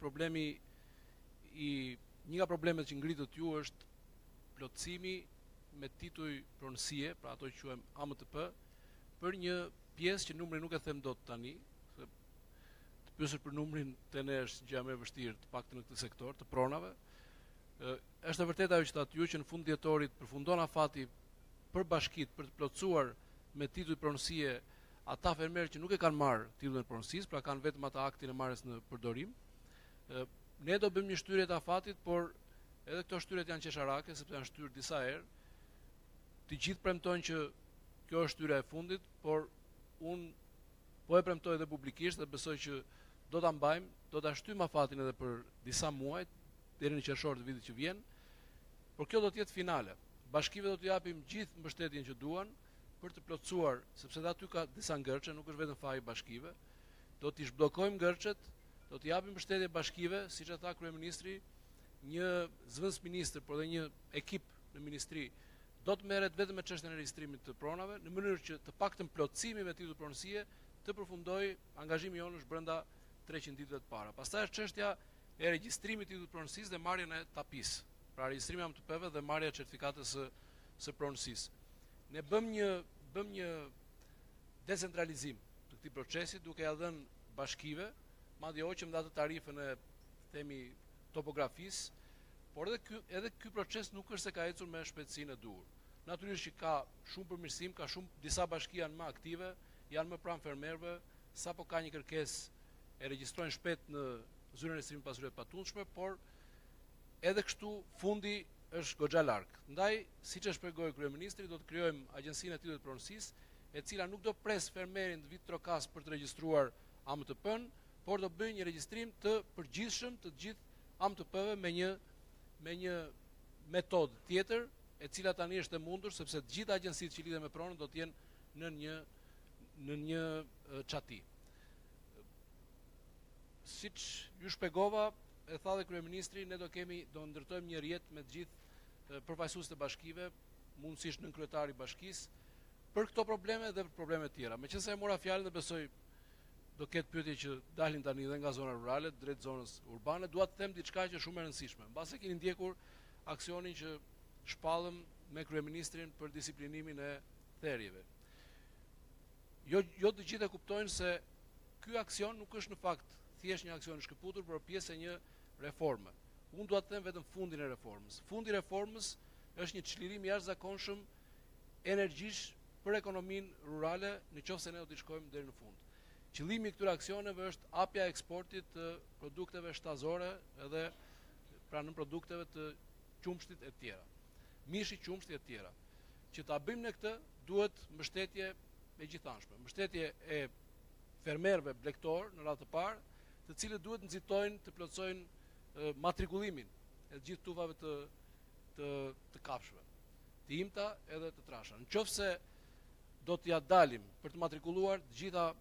D: Një nga problemet që ngritet ju është plotësimi me tituj pronësie, pra ato që quhem AMTP, për një pjesë që numri nuk e them dot tani, se të pyesësh për numrin te ne është gjë më e vështirë, të paktën në këtë sektor të pronave. Është e vërtetë ajo që thatë ju që në fund dhjetorit përfundon afati për bashkitë për të plotësuar me tituj pronësie ata fermerë që nuk e kanë marrë titullin e pronësisë, pra kanë vetëm ata aktin e marrjes në përdorim. Ne do bëjmë një shtyrie të afatit, por edhe këto shtyret janë qesharake, sepse janë shtyrë disa herë. Të gjithë premtojnë që kjo është shtyria e fundit, por unë po e premtoj edhe publikisht dhe besoj që do ta mbajmë, do ta shtyjmë afatin edhe për disa muaj, deri në qershor të vitit që vjen, por kjo do të jetë finale. Bashkive do t'i japim gjithë mbështetjen që duan për të plotësuar, sepse dhe aty ka disa ngërçe, nuk është vetëm faji bashkive. Do t'i zhbllokojmë ngërçet, do t'i japim mbështetje bashkive, siç e tha kryeministri, një zëvendës ministër, por dhe një ekip në ministri do të merret vetëm me çështjen e regjistrimit të pronave, në mënyrë që të paktën plotësimi me titull pronësie të përfundojë angazhimi jonë është brenda 300 ditëve të para. Pastaj është çështja e regjistrimit të titullit pronësisë dhe marrjen e tapis, pra regjistrimi AMTP-ve dhe marrja e certifikatës së pronësisë. Ne bëm një decentralizim të këtij procesi duke ia dhënë bashkive, madje hoqëm dhe atë tarifën e themi topografisë, por edhe ky proces nuk është se ka ecur me shpejtësinë e duhur. Natyrisht që ka shumë përmirësim, ka disa bashki janë më aktive, janë më pranë fermerëve, sapo ka një kërkesë e regjistrojnë shpejt në zyrën e registrimit pasurive të patundshme, por edhe kështu fundi është goxha larg. Ndaj, siç e shpjegoi kryeministri, do të krijojmë agjencinë e titullit pronësisë, e cila nuk do pres fermerin të vit trokas për të regjistruar AMTP-n, por do bëjë një regjistrim të përgjithshëm të gjithë AMTP-ve me një metodë tjetër, e cila tani është e mundur sepse të gjitha agjencitë që lidhen me pronën do të jenë në një çati. Siç ju shpjegova, e tha dhe kryeministri, ne do ndërtojmë një rjet me të gjithë përfaqësuesit e bashkive, mundësisht nën kryetari i bashkisë, për këto probleme dhe për probleme të tjera. Meqense e mora fjalën dhe besoj do ketë pyetje që dalin tani dhe nga zona rurale drejt zonës urbane, dua të them diçka që është shumë e rëndësishme. Mbase keni ndjekur aksionin që shpallëm me kryeministrin për disiplinimin e therjeve. Jo të gjithë e kuptojnë se ky aksion nuk është në fakt thjesht një aksion i shkëputur, por pjesë e një reforme. Unë dua të them vetëm fundin e reformës. Fundi i reformës është një çlirim i jashtëzakonshëm energjish për ekonominë rurale, nëse ne do të shkojmë deri në fund. Qëllimi i këtyre aksioneve është hapja e eksportit të produkteve shtazore edhe pra në produkteve të qumshtit e tjera. Mishi, qumshti e tjera. Që ta bëjmë ne këtë, duhet mbështetje e gjithanshme. Mbështetje e fermerëve blegtor në radhë të parë, të cilët duhet nxitojnë të plotësojnë matrikullimin e gjithë tufave të kafshëve, të imta edhe të trasha. Nëse do t'ja dalim për të matrikulluar gjithë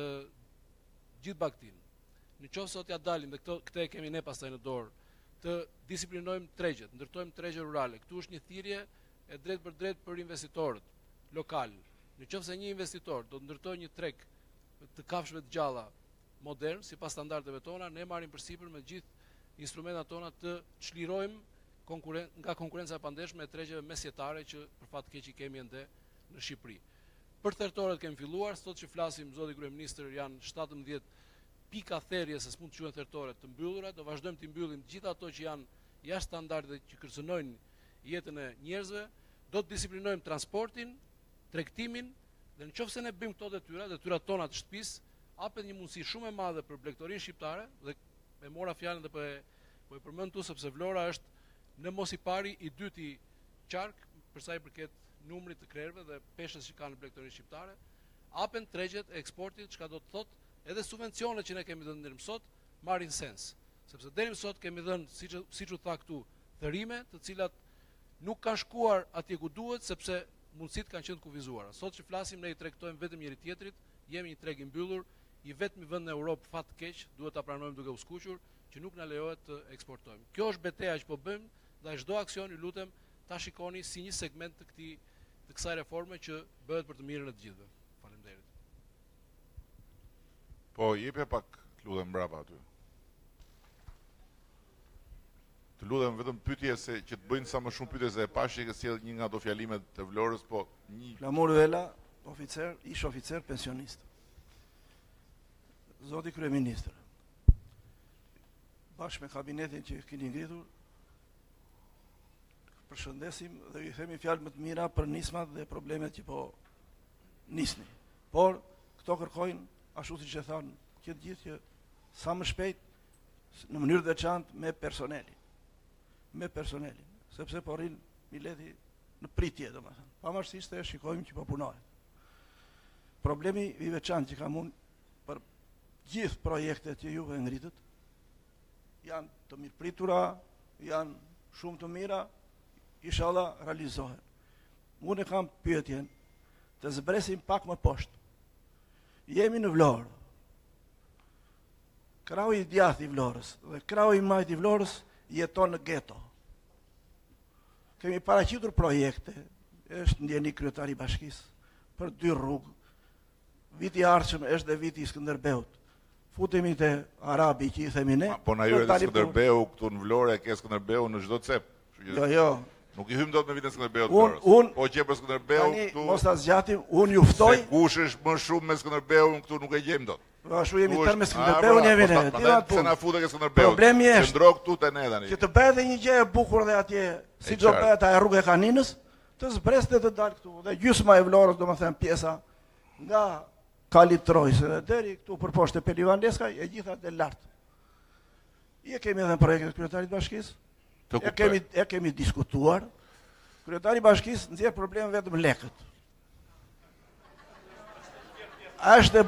D: bagtin, nëse do t'ja dalim dhe këtë e kemi ne pastaj në dorë, të disiplinojmë tregjet, ndërtojmë tregje rurale. Këtu është një thirrje e drejt për drejt për investitorët lokal. Nëse një investitor do të ndërtojë një treg të kafshëve të gjalla modern, sipas standardeve tona, ne marrim përsipër me gjithë instrumentat tona të çlirojmë nga konkurenca e pandeshme e tregjeve mesjetare që për fat keq i kemi ende në Shqipëri. Për thertorët kemi filluar, sot që flasim, zoti kryeministër, janë 17 pika therrje se s'mund të quhen thertore të mbyllura, do vazhdojmë të mbyllim gjithë ato që janë jashtë standardeve që kërcënojnë jetën e njerëzve, do të disiplinojmë transportin, tregtimin, dhe nëse ne bëjmë këto detyrat tona të shtëpisë, hapet një mundësi shumë e madhe për blegtorinë shqiptare, dhe e mora fjalën dhe po e përmend tu sepse Vlora është në mos i pari i dyti qark për sa i përket numrit të krerëve dhe peshës që kanë në blegtorinë shqiptare, hapen tregjet e eksportit, çka do të thotë edhe subvencionet që ne kemi dhënë deri më sot marrin sens, sepse deri më sot kemi dhënë, siç u tha këtu, thërime, të cilat nuk kanë shkuar atje ku duhet sepse mundësitë kanë qenë kufizuara. Sot që flasim ne i tregtojmë vetëm njëri tjetrit, jemi një treg i mbyllur, i vetmi vend në Europë fat keq, duhet ta pranojmë duke u skuqur, që nuk na lejohet të eksportojmë. Kjo është betejë që po bëjmë, dhe çdo aksion ju lutem ta shikoni si një segment të kësaj reforme që bëhet për të mirën e të gjithëve. Faleminderit.
B: Po, jepja pak, lutem mbrapa aty. Të lutem vetëm pyetje se që të bëjnë sa më shumë pyetje se e pashë që sjell një nga ato fjalimet të Vlorës, po një
G: Flamur Vela, ish oficer pensionist. Zoti kryeministër, bashkë me kabinetin që keni ngritur, përshëndesim dhe i themi fjalë më të mira për nismat dhe problemet që po nisni. Por këto kërkojnë, ashtu siç e thanë që të gjithë, që sa më shpejt, në mënyrë të veçantë me personelin, sepse po rrin mileti në pritje, domethënë. Pavarësisht se shikojmë që po punohet. Problemi i veçantë që kam unë për gjithë projektet që juve ngritët, janë të mirëpritura, janë shumë të mira, inshallah realizohen. Unë e kam pyetjen të zbresim pak më poshtë. Jemi në Vlorë. Krau i djathtë i Vlorës dhe krau i majt i Vlorës jeton në geto. Kemi paraqitur projekte, është ndjeni kryetari i bashkisë, për 2 rrugë. Viti i ardhshëm është dhe viti i Skënderbeut. Futemi te arabi që i themi ne.
B: Po na jure Skënderbeu këtu në Vlorë, e ke Skënderbeu në çdo cep.
G: Jo.
B: Nuk i hym dot me vitin Skënderbeut Vlorës. Po që për Skënderbeu këtu.
G: Mos ta zgjatim, unë ju ftoj.
B: Se kush është më shumë me Skënderbeun këtu nuk e gjejmë dot.
G: Ashtu jemi tërë me Skënderbeun jemi ne.
B: Se na futet ke Skënderbeut.
G: Problemi është
B: qëndro këtu te ne tani.
G: Që të bëhet një gjë e bukur dhe atje, siç do bëhet ajo rrugë e Kaninës, të zbreste të dalë këtu. Dhe gjysma e Vlorës, domethënë pjesa nga Kalit Trojse deri këtu për poshtë Pelivan Leska, e gjitha të lartë. E kemi edhe projektet kryetarit bashkisë. E kemi diskutuar. Kryetari i bashkisë nxjerr problem vetëm lekët. Është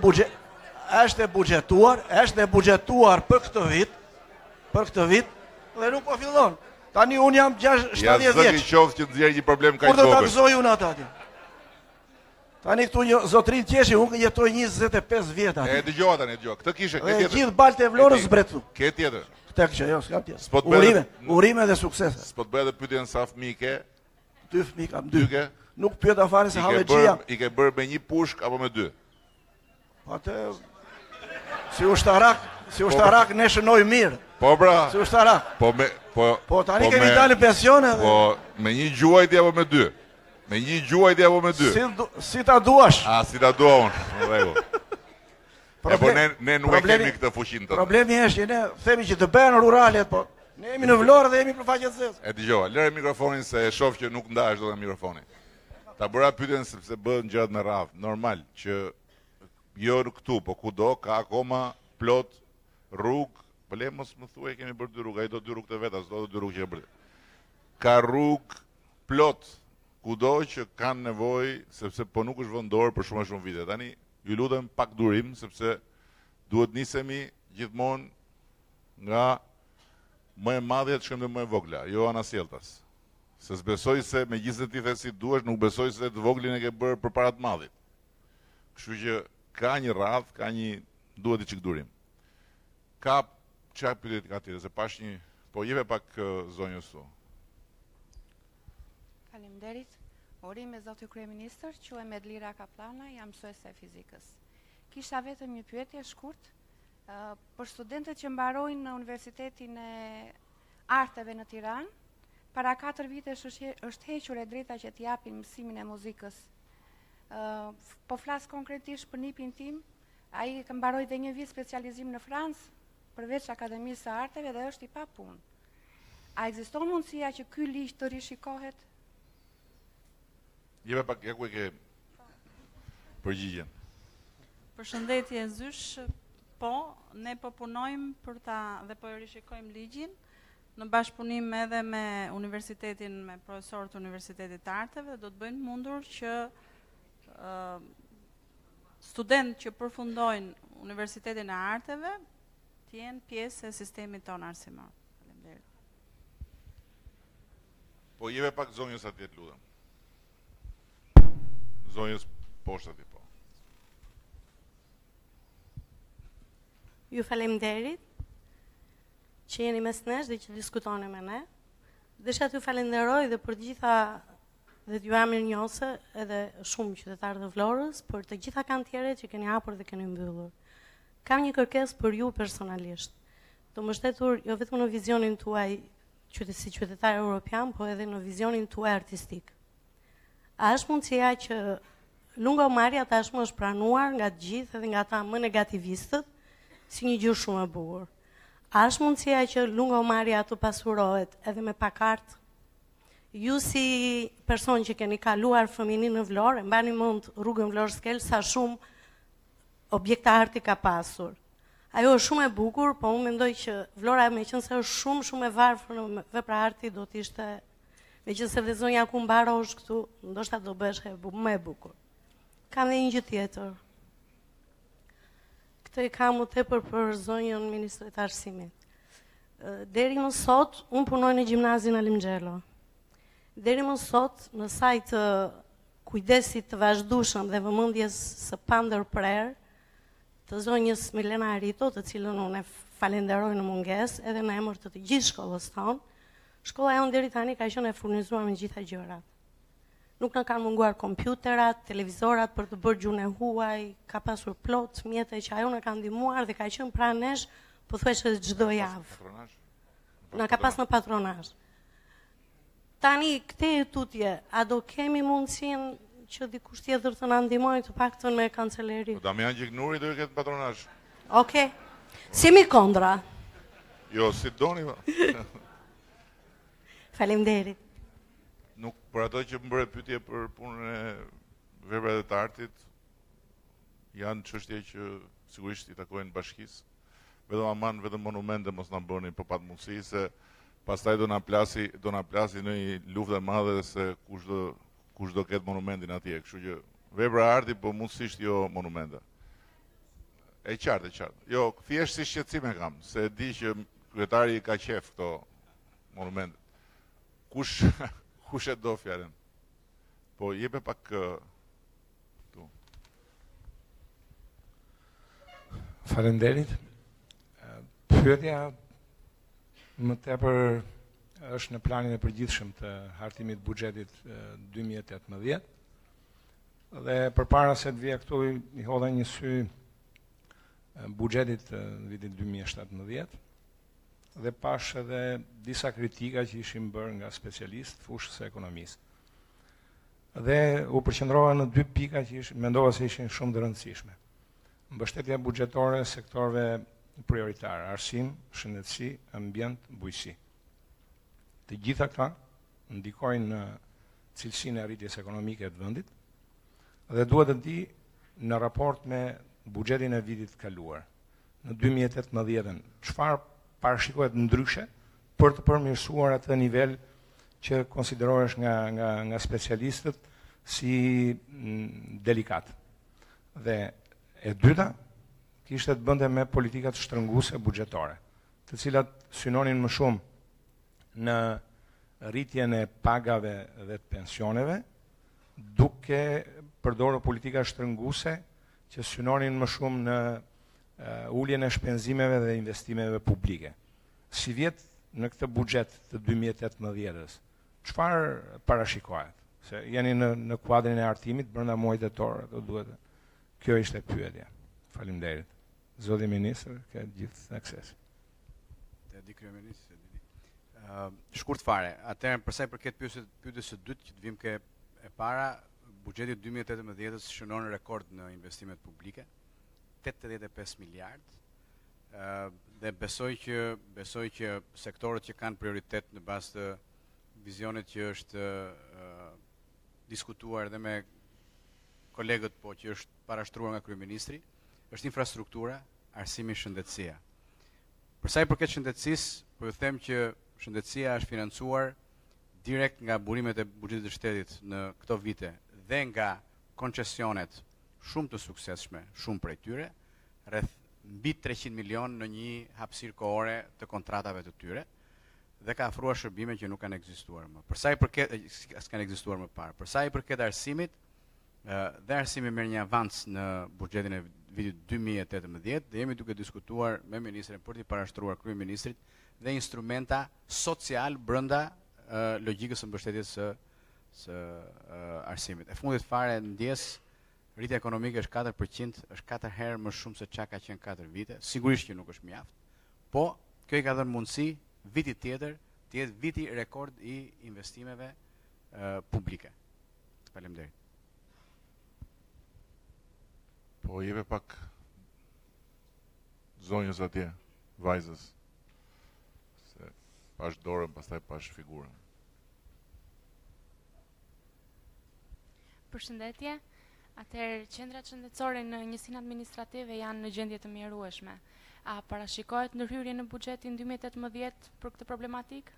G: e buxhetuar për këtë vit dhe nuk po fillon. Tani un jam 70 vjeç.
B: Ja zëri qoftë që nxjerr një problem kaq
G: vogël. Kur do ta
B: vogël.
G: gëzoj unë atë? Tani këtu një zotrin Qeshi, unë jetoj 25 vjet aty.
B: E dëgjova tani, dëgjova. Këtë kishe, këtë tjetër.
G: Gjithë baltë e Vlorës zbretu.
B: Këtë tjetër.
G: Këtë kishe, jo, s'kam tjetër. Urime dhe suksese.
B: S'po të bëj edhe pyetjen sa fëmijë ke?
G: 2 fëmijë kam, 2.
B: Ke?
G: Nuk pyeta fare se hallexhia.
B: I ke bërë me 1 pushk apo me 2?
G: Atë si ushtarak ne shënoj mirë.
B: Po bra.
G: Si ushtarak.
B: Po
G: tani kemi dalë pension edhe.
B: Po me 1 gjuajtje apo me 2? Me 1 gjuajtje apo me 2?
G: Si ta duash.
B: Si ta dua unë. Në rregull. Po ne nuk e kemi këtë fuqinë tonë.
G: Problemi është që ne themi që të bëhen ruralet, po ne jemi në Vlorë dhe jemi për faqe të zezë.
B: E dëgjova, lëre mikrofonin se e shoh që nuk ndahesh dot nga mikrofoni. Ta bëra pyetjen sepse bëhen gjërat me radhë. Normal që jo këtu, po kudo ka akoma plot rrugë. Po le mos më thuaj kemi bërë 2 rrugë, ai do 2 rrugë të veta, s'do 2 rrugë që e bërë. Ka rrugë plot kudo që kanë nevojë, sepse po nuk është vendor për shumë vite. Tani ju lutem pak durim, sepse duhet nisemi gjithmonë nga më e madhja të shkojmë dhe më e vogla, jo anasjelltas. Se s'besoj se me gjithë se ti the si duhesh, nuk besoj se të voglin e ke bërë përpara të madhit. Kështu që ka një radhë, duhet i çik durim. Ka çfarë pyetje ka tjetër, se pash një, po jeve pak zonjës tu.
H: Faleminderit. Urime zoti kryeministër, quhem Edlira Kaplana, jam mësuese e fizikës. Kisha vetëm një pyetje shkurt për studentët që mbarojnë në Universitetin e Arteve në Tiranë. Para 4 vitesh është hequr e drejta që të japin mësimin e muzikës. Po flas konkretisht për nipin tim, ai ka mbaroi dhe një vit specializim në Francë, përveç Akademisë së Arteve dhe është i pa punë. A ekziston mundësia që ky ligj të rishikohet?
B: Jeve pak, ja ku e ke përgjigjen.
I: Përshëndetje zysh, po, ne po punojmë për ta dhe po rishikojmë ligjin në bashkëpunim edhe me universitetin, me profesorët e Universitetit të Arteve, do të bëjnë mundur që studentë që përfundojnë Universitetin e Arteve të jenë pjesë e sistemit tonë arsimor. Faleminderit.
B: Po jeve pak zonjës atje të lutem. Zonjës poshtë atje po.
J: Ju faleminderit që jeni mes nesh dhe që diskutoni me ne. Desha t'ju falenderoj dhe për gjitha dhe t'ju mirënjohëse edhe shumë qytetarë të Vlorës për të gjitha kantierët që keni hapur dhe keni mbyllur. Kam një kërkesë për ju personalisht. Të mbështetur jo vetëm në vizionin tuaj si qytetar europian, po edhe në vizionin tuaj artistik. A është mundësia që lungomarrja tashmë është pranuar nga të gjithë edhe nga ata më negativistët si një gjë shumë e bukur? A është mundësia që lungomarrja të pasurohet edhe me pakartë? Ju si person që keni kaluar fëmijëni në Vlorë, mbani mend rrugën Vlorë-Skel sa shumë objekte arti ka pasur. Ajo është shumë e bukur, po unë mendoj që Vlora meqense është shumë e varfër në vepra arti do të ishte, meqense dhe zonja ku mbarosh këtu, ndoshta do bëhesh më e bukur. Kam dhe një gjë tjetër. Këtë e kam më tepër për zonjën Ministrit Arsimit. Deri më sot, unë punoj në gjimnazin Alim Xhelo. Deri më sot, në sajt kujdesit të vazhdueshëm dhe vëmendjes së pandërprer të zonjës Milena Arito, të cilën unë e falenderoj në mungesë edhe në emër të gjithë shkollës tonë, shkolla jonë deri tani ka qenë e furnizuar me gjitha gjërat. Nuk në kanë munguar kompjuterat, televizorat për të bërë gjunë e huaj, ka pasur plot mjete që ajo në kanë ndihmuar dhe ka qenë pranë nesh, pothuajse çdo javë. Na ka pas në patronazh. Tani këtë e tutje, a do kemi mundësinë që dikush tjetër të na ndihmojë të paktën me kanceleri?
B: Po Damian Gjiknuri do të ketë patronazh.
J: Okej. Si mi kondra?
B: Jo, si doni.
J: Faleminderit.
B: Nuk për ato që më bëre pyetje për punën e veprave të artit, janë çështje që sigurisht i takojnë bashkisë. Vetëm monumente mos na bëni për pat mundësi se pastaj do na plasi në një luftë e madhe se kush do ketë monumentin atje, kështu që vepra arti po mundësisht jo monumente. E qartë. Jo, thjesht si shqetësim e kam, se di që kryetari ka qef këto monumente. Kush e do fjalën? Po jepe pak këtu.
K: Faleminderit. Pyetja më tepër është në planin e përgjithshëm të hartimit buxhetit 2018. Dhe përpara se të vija këtu i hodha një sy buxhetit në vitin 2017 dhe pash edhe disa kritika që ishin bërë nga specialistë fushës së ekonomisë. Dhe u përqendrova në dy pika që mendova se ishin shumë të rëndësishme. Mbështetja buxhetore sektorëve prioritar, arsim, shëndetësi, ambient, bujqësi. Të gjitha këta ndikojnë në cilësinë e arritjes ekonomike të vendit dhe duhet të di në raport me buxhetin e vitit kaluar. Në 2018, çfarë parashikohet ndryshe për të përmirësuar atë nivel që konsiderohesh nga specialistët si delikat. Dhe e dyta kishte të bënte me politikat shtrënguese buxhetore, të cilat synonin më shumë në rritjen e pagave dhe të pensioneve, duke përdorur politika shtrënguese që synonin më shumë në uljen e shpenzimeve dhe investimeve publike. Si vjet në këtë buxhet të 2018-s, çfarë parashikohet? Se jeni në kuadrin e artimit brenda muajit tetor, do duhet. Kjo ishte pyetja. Faleminderit. Zoti ministër, ka gjithë akses.
L: Te di kryeministri, shkurt fare. Atëherë për sa i përket pyetjes së dytë që të vim ke e para, buxheti 2018-s shënon rekord në investimet publike, 85 miliard. Dhe besoj që sektorët që kanë prioritet në bazë të vizionit që është diskutuar dhe me kolegët, po që është parashtruar nga kryeministri, është infrastruktura, arsimi, shëndetësia. Për sa i përket shëndetësisë, po ju them që shëndetësia është financuar direkt nga burimet e buxhetit të shtetit në këto vite dhe nga koncesionet shumë të suksesshme, shumë prej tyre, rreth mbi 300 milion në një hapësirë kohore të kontratave të tyre dhe ka afruar shërbime që nuk kanë ekzistuar më. S'kan ekzistuar më parë. Për sa i përket arsimit, Dhe arsimi merr një avans në buxhetin e vitit 2018 dhe jemi duke diskutuar me ministrin për t'i parashtruar kryeministrit dhe instrumenta social brenda logjikës së mbështetjes së arsimit. E fundit fare ndjes rritja ekonomike është 4%, është 4 herë më shumë se çka ka qenë 4 vite. Sigurisht që nuk është mjaft, po kjo i ka dhënë mundësi vitit tjetër të jetë viti rekord i investimeve publike. Faleminderit.
B: Po jeve pak zonjës atje, vajzës. Se pash dorën, pastaj pash figurën.
M: Përshëndetje. Atëherë, qendrat shëndetësore në njësinë administrative janë në gjendje të mjerueshme. A parashikohet ndërhyrje në buxhetin 2018 për këtë problematikë?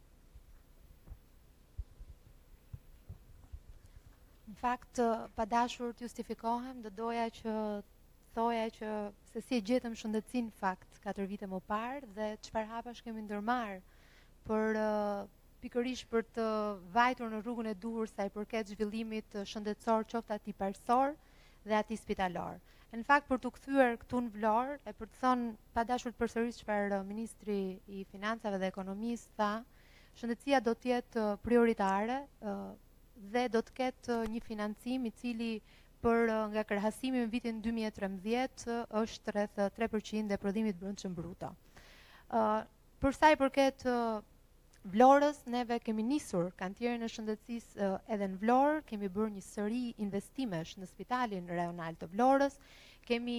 N: Në fakt, pa dashur të justifikohem, do doja që thoja që se si e gjetëm shëndetësinë fakt 4 vite më parë dhe çfarë hapash kemi ndërmarrë për pikërisht për të vajtur në rrugën e duhur sa i përket zhvillimit shëndetësor, qoftë atij parësor dhe atij spitalor. Në fakt, për të kthyer këtu në Vlorë e për të thënë pa dashur të përsëris çfarë ministri i Financave dhe Ekonomisë tha, shëndetësia do të jetë prioritare dhe do të ketë një financim i cili për nga krahasimi në vitin 2013 është rreth 3% e prodhimit brendshëm bruto. Për sa i përket Vlorës, neve kemi nisur kantierën e shëndetësisë edhe në Vlorë, kemi bërë një sëri investimesh në spitalin rajonal të Vlorës, kemi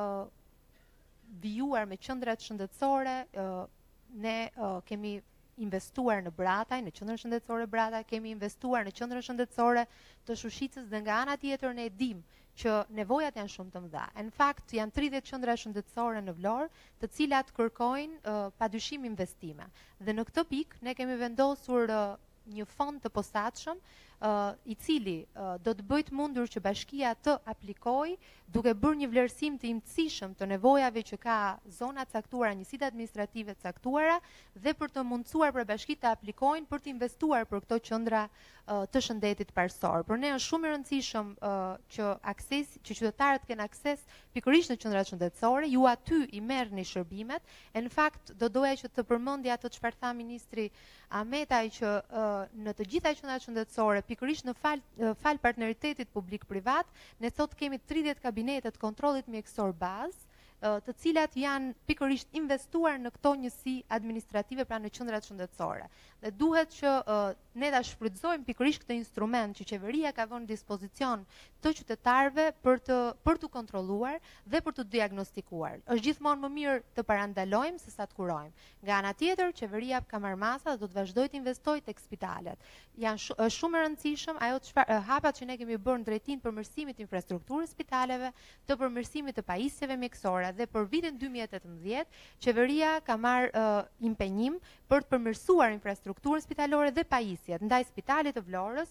N: vijuar me qendrat shëndetësore, ne kemi investuar në Brataj, në qendrën shëndetësore Brataj, kemi investuar në qendrën shëndetësore të Shushicës dhe nga ana tjetër ne e dim që nevojat janë shumë të mëdha. Në fakt, janë 30 qendra shëndetësore në Vlorë, të cilat kërkojnë padyshim investime. Dhe në këtë pikë ne kemi vendosur një fond të posaçëm i cili do të bëjë të mundur që bashkia të aplikojë duke bërë një vlerësim të imtësishëm të nevojave që ka zona caktuara, njësitë administrative caktuara dhe për të mundësuar për bashkitë të aplikojnë për të investuar për këto qendra të shëndetit parësor. Për ne është shumë i rëndësishëm që qytetarët kenë akses pikërisht në qendrat shëndetësore, ju aty i merrni shërbimet. Në fakt do doja që të përmendja ato çfarë tha ministri Ahmetaj që në të gjitha qendrat shëndetësore pikërisht në fal partneritetit publik-privat, ne sot kemi 30 kabinetet kontrollit mjekësor bazë, të cilat janë pikërisht investuar në këto njësi administrative pra në qendrat shëndetësore. Dhe duhet që ne ta shfrytëzojmë pikërisht këtë instrument që qeveria ka vënë në dispozicion të qytetarëve për të kontrolluar dhe për të diagnostikuar. Është gjithmonë më mirë të parandalojmë se sa të kurojmë. Nga ana tjetër, qeveria ka marrë masa dhe do të vazhdojë të investojë tek spitalet. Është shumë e rëndësishëm ajo hapat që ne kemi bërë në drejtinë përmirësimit të infrastrukturës spitaleve, të përmirësimit të pajisjeve mjekësore dhe për vitin 2018, qeveria ka marrë impenjim për të përmirësuar infrastrukturën spitalore dhe pajisjet. Ndaj spitalit të Vlorës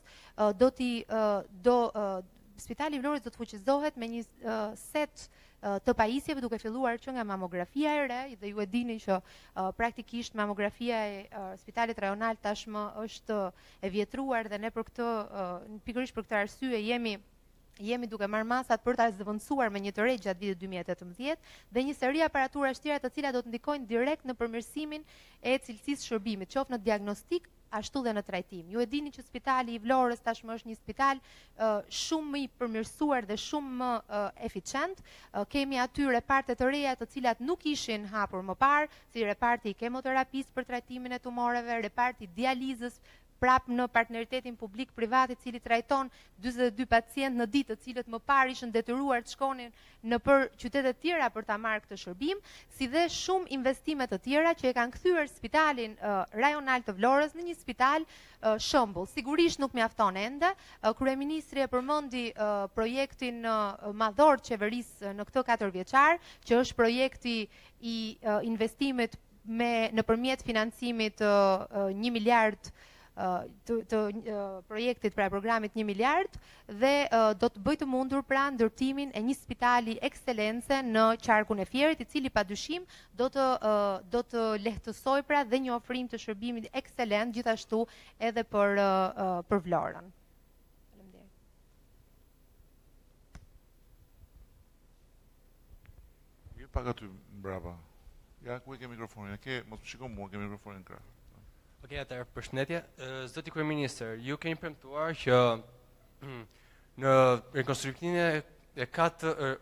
N: spitali i Vlorës do të fuqizohet me një set të pajisjeve duke filluar që nga mamografia e re dhe ju e dini që praktikisht mamografia e spitalit rajonal tashmë është e vjetruar dhe ne për këtë pikërisht për këtë arsye jemi duke marrë masat për ta zëvendësuar me një të re gjatë vitit 2018 dhe një seri aparaturash tjera të cilat do të ndikojnë direkt në përmirësimin e cilësisë shërbimit, qoftë në diagnostik ashtu dhe në trajtim. Ju e dini që spitali i Vlorës tashmë është një spital shumë më i përmirësuar dhe shumë më eficient. Kemi aty reparte të reja të cilat nuk ishin hapur më parë, si reparti i kemoterapisë për trajtimin e tumoreve, reparti i dializës prap në partneritetin publik-privat i cili trajton 42 pacientë në ditë, të cilët më parë ishin detyruar të shkonin në për qytete tjera për ta marrë këtë shërbim, si dhe shumë investime të tjera që e kanë kthyer spitalin rajonal të Vlorës në një spital shembull. Sigurisht nuk mjafton ende. Kryeministri e përmendi projektin madhor të qeverisë në këtë 4 vjeçar, që është projekti i investimit nëpërmjet financimit 1 miliard të projektit pra programit 1 miliard dhe do të bëjë të mundur pra ndërtimin e një spitali ekscelence në qarkun e Fierit, i cili padyshim do të lehtësoj pra dhe një ofrim të shërbimit ekselent gjithashtu edhe për Vlorën.
B: pak aty mbrapa. Ja, ku e ke mikrofonin? Mos më shikon mua, ke mikrofonin në krah.
O: Okej, atëherë përshëndetje. Zoti kryeministër, ju keni premtuar që në rekonstruktimin e katër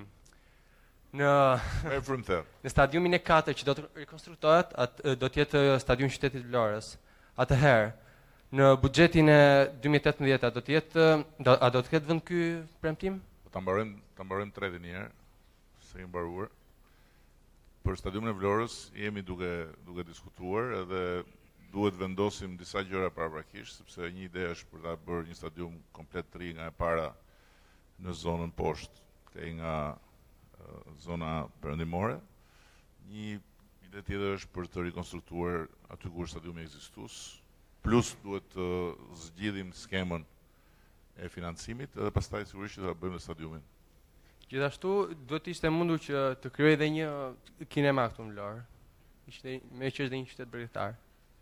O: në stadiumin e 4 që do të rekonstruktohet, do të jetë stadiumi i qytetit Vlorës. Atëherë, në buxhetin e 2018 do të ketë vend ky premtim?
B: Ta mbarojmë tretin një herë, se kemi mbaruar. Për stadiumin e Vlorës jemi duke diskutuar edhe duhet vendosim disa gjëra paraprakisht, sepse një ide është për ta bërë një stadium komplet të ri nga e para në zonën poshtë, këtej nga zona perëndimore. Një ide tjetër është për të rikonstruktuar aty ku është stadiumi ekzistus, plus duhet të zgjidhim skemën e financimit edhe pastaj sigurisht që ta bëjmë në stadiumin.
O: Gjithashtu duhet ishte mundur që të krijojë edhe një kinema këtu në Vlorë. Me që është dhe një qytet bregdetar.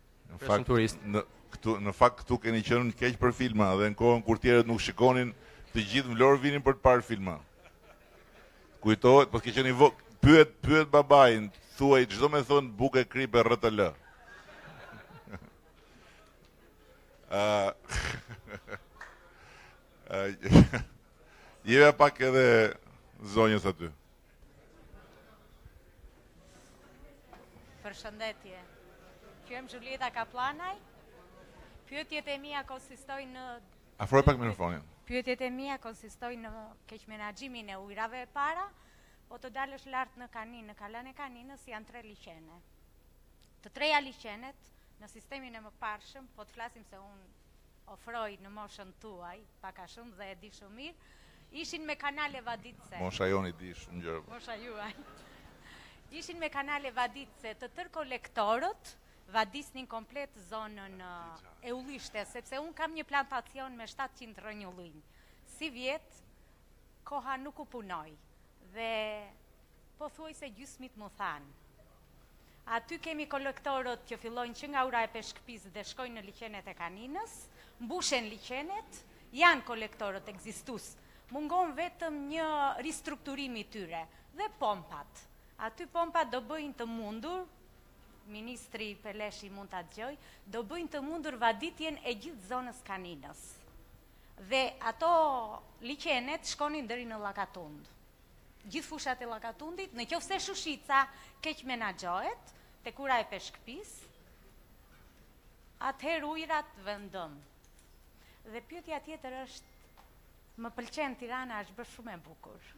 B: Në fakt këtu keni qenë keq për filma dhe në kohën kur tjerët nuk shikonin, të gjithë në Vlorë vinin për të parë filma. Kujtohet, pas ke qenë pyet babajin, thuaj çdo me thon buke kripe RTL. Jeve pak edhe zonjës aty.
P: Përshëndetje. Quhem Julieta Kaplanaj. Pyetjet e mia konsistojnë në
B: Afroj pak mikrofonin.
P: Pyetjet e mia konsistojnë në keqmenaxhimin e ujrave e para, po të dalësh lart në kaninë, në kalën e kaninës janë 3 liqene. Të treja liqenet në sistemin e mëparshëm, po të flasim se unë ofroj në moshën tuaj, pak a shumë dhe e di shumë mirë, ishin me kanale vaditse.
B: Mosha joni di shumë gjëra.
P: Mosha juaj. Ishin me kanale vaditse, të tërë kolektorët vadisnin komplet zonën e ullishte, sepse unë kam një plantacion me 700 rënjullin. Si vjetë, koha nuk u punoj, dhe po thuaj se gjysmit më thanë. Aty kemi kolektorët që fillojnë që nga ura e peshkëpis dhe shkojnë në liqenet e kaninës, mbushen liqenet, janë kolektorët ekzistus. Mungon vetëm një ristrukturimi tyre dhe pompat. Aty pompat do bëjnë të mundur, Ministri Peleshi mund të gjoj, do bëjnë të mundur vaditjen e gjithë zonës kaninës. Dhe ato liqenet shkonin deri në Llakatund. Gjithë fushat e Llakatundit, në qoftë se Shushica keq menaxhohet, tek ura e peshkëpis, atëherë ujrat vendëm. Dhe pyetja tjetër është, më pëlqen Tirana, është bërë shumë e bukur.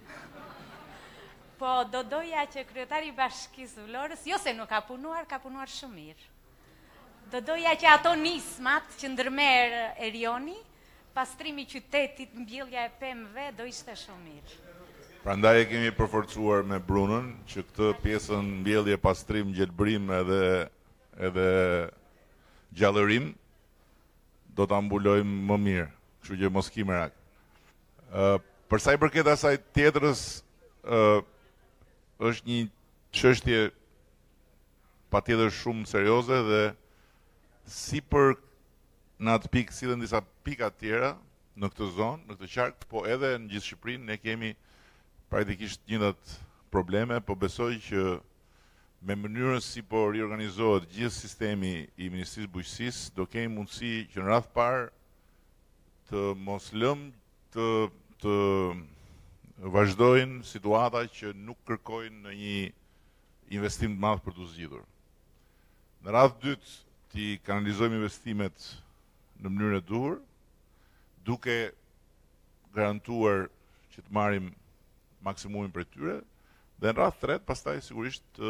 P: Po do doja që kryetari i Bashkisë Vlorës, jo se nuk ka punuar shumë mirë. Do doja që ato nismat që ndërmer Erioni, pastrimi qytetit, mbjellja e pemëve, do ishte shumë mirë.
B: Prandaj e kemi përforcuar me Brunën, që këtë pjesën mbjellje, pastrim, gjelbrim edhe gjallërim, do ta mbulojmë më mirë, kështu që mos ki merak. Për sa i përket asaj tjetrës, është një çështje patjetër shumë serioze dhe si për në atë pikë, si dhe në disa pika tjera në këtë zonë, në këtë qark, po edhe në gjithë Shqipërinë ne kemi praktikisht njëjtat probleme, po besoj që me mënyrën si po riorganizohet gjithë sistemi i Ministrisë Bujqësisë, do kemi mundësi që në radhë parë të mos lëmë të vazhdojnë situata që nuk kërkojnë në një investim të madh për të zgjidhur. Në radhë dytë, ti kanalizojmë investimet në mënyrën e duhur, duke garantuar që të marrim maksimumin prej tyre, dhe në radhë tretë, pastaj sigurisht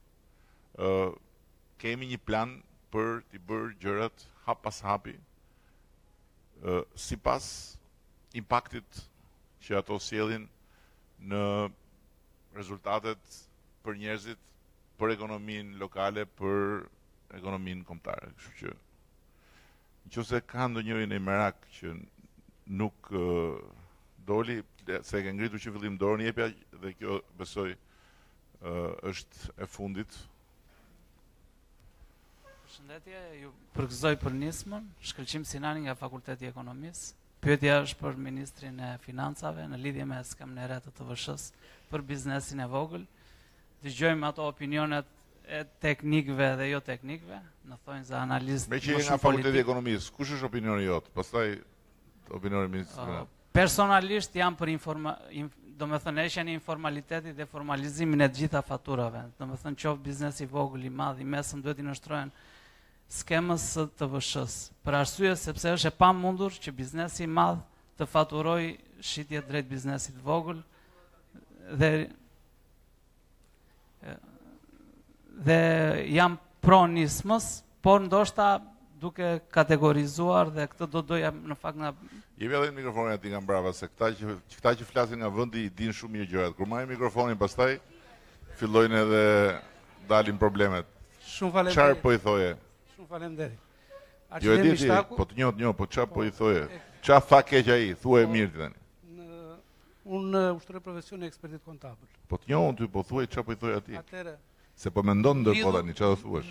B: kemi një plan për t'i bërë gjërat hap pas hapi, sipas impaktit që ato sjellin në rezultatet për njerëzit, për ekonominë lokale, për ekonominë kombëtare. Kështu që nëse ka ndonjëri në merak që nuk doli, se ke ngritur që fillim dorën, jepja dhe kjo besoj është e fundit.
Q: Përshëndetje, ju përgëzoj për nismën, Shkëlqim Sinani nga Fakulteti i Ekonomisë. Pyetja është për Ministrin e Financave në lidhje me skemën e re të TVSH-s për biznesin e vogël. dëgjojmë ato opinionet e teknikëve dhe jo teknikëve, në thonjë za analistë
B: Me që je nga Fakulteti i Ekonomisë, kush është opinioni jot? Pastaj opinioni ministrit.
Q: Personalisht jam për do me thënë eshen informalitetit dhe formalizimin e gjitha faturave. Do me thënë qoftë biznesi vogël, i madh, i mesëm duhet i nështrohen skemës së TVSH-s. Për arsye sepse është e pamundur që biznesi i madh të faturoj shitje drejt biznesit vogël dhe jam pro nismës, por ndoshta duke kategorizuar dhe këtë do doja në fakt nga...
B: Jemi edhe në mikrofonin ati nga mbrava, se këta që flasin nga vëndi i din shumë mirë gjërat. Kur marrin mikrofonin pastaj, fillojnë edhe dalin problemet.
R: Shumë faleminderit.
B: Çfarë po i thoje?
R: Shumë faleminderit.
B: Jo e di ti, po të njoh, po çfarë po i thoje? Çfarë tha keq ai? Thuaj mirë ti tani.
R: Unë ushtroj profesionin e ekspertit kontabël.
B: Po të njohun ty, po thuaj çfarë po i thoje atij.
R: Atëre.
B: Se po mendon ndërkohë tani çfarë do thuash?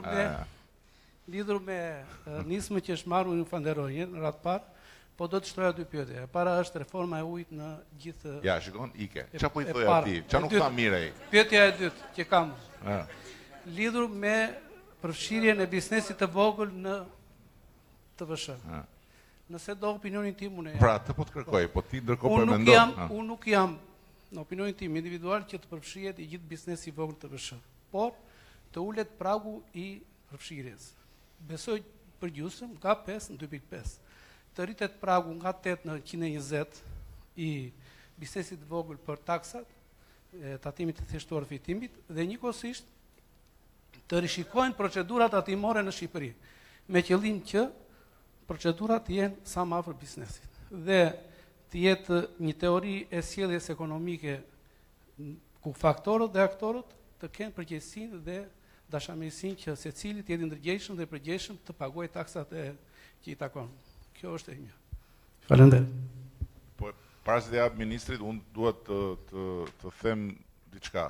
R: Lidhur me nismën që është marrur në Fanderojën në radh parë, po do të shtroja dy pyetje. E para është reforma e ujit në gjithë...
B: Ja, shikon, ike. Çfarë po i thoja atij? Çfarë nuk tha mirë ai?
R: Pyetja e dytë që kam. Lidhur me përfshirjen e biznesit të vogël në TVSH. Nëse do opinionin tim unë.
B: Pra, të po të kërkoj, po ti ndërkohë po mendon.
R: Unë nuk jam në opinionin tim individual që të përfshihet i gjithë biznesi i vogël TVSH, por të ulet pragu i përfshirjes. Besoj përgjithësisht nga 5 në 2.5. Të rritet pragu nga 8 në 120 i biznesit të vogël për taksat, tatimit të thjeshtuar fitimit dhe njëkohësisht të rishikojnë procedurat tatimore në Shqipëri, me qëllim që procedurat jenë sa më afër biznesit dhe të jetë një teori e sjelljes ekonomike ku faktorët dhe aktorët të kenë përgjegjësinë dhe dashamirësinë që secili të jetë ndërgjegjshëm dhe përgjegjshëm të paguajë taksat që i takon. Kjo është e një. Faleminderit.
B: Po para se të jap ministrit, unë dua të them diçka.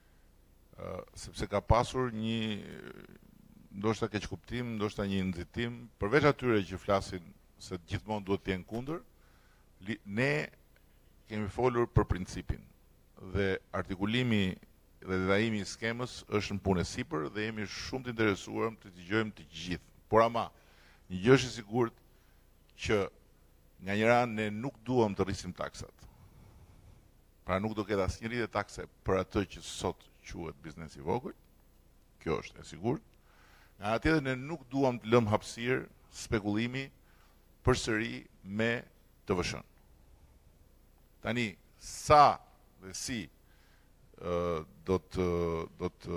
B: Sepse ka pasur një ndoshta keq kuptim, ndoshta një nxitim, përveç atyre që flasin se gjithmonë duhet të jenë kundër, ne kemi folur për principin dhe artikulimi dhe lajmi i skemës është në punë sipër dhe jemi shumë të interesuar të dëgjojmë të gjithë. Por ama, një gjë është e sigurt që nga njëra ne nuk duam të rrisim taksat. Pra nuk do ketë asnjë rritje takse për atë që sot quhet biznesi i vogël. Kjo është e sigurt. Nga ana tjetër ne nuk duam të lëm hapësirë spekullimi përsëri me TVSH-n. Tani sa dhe si do të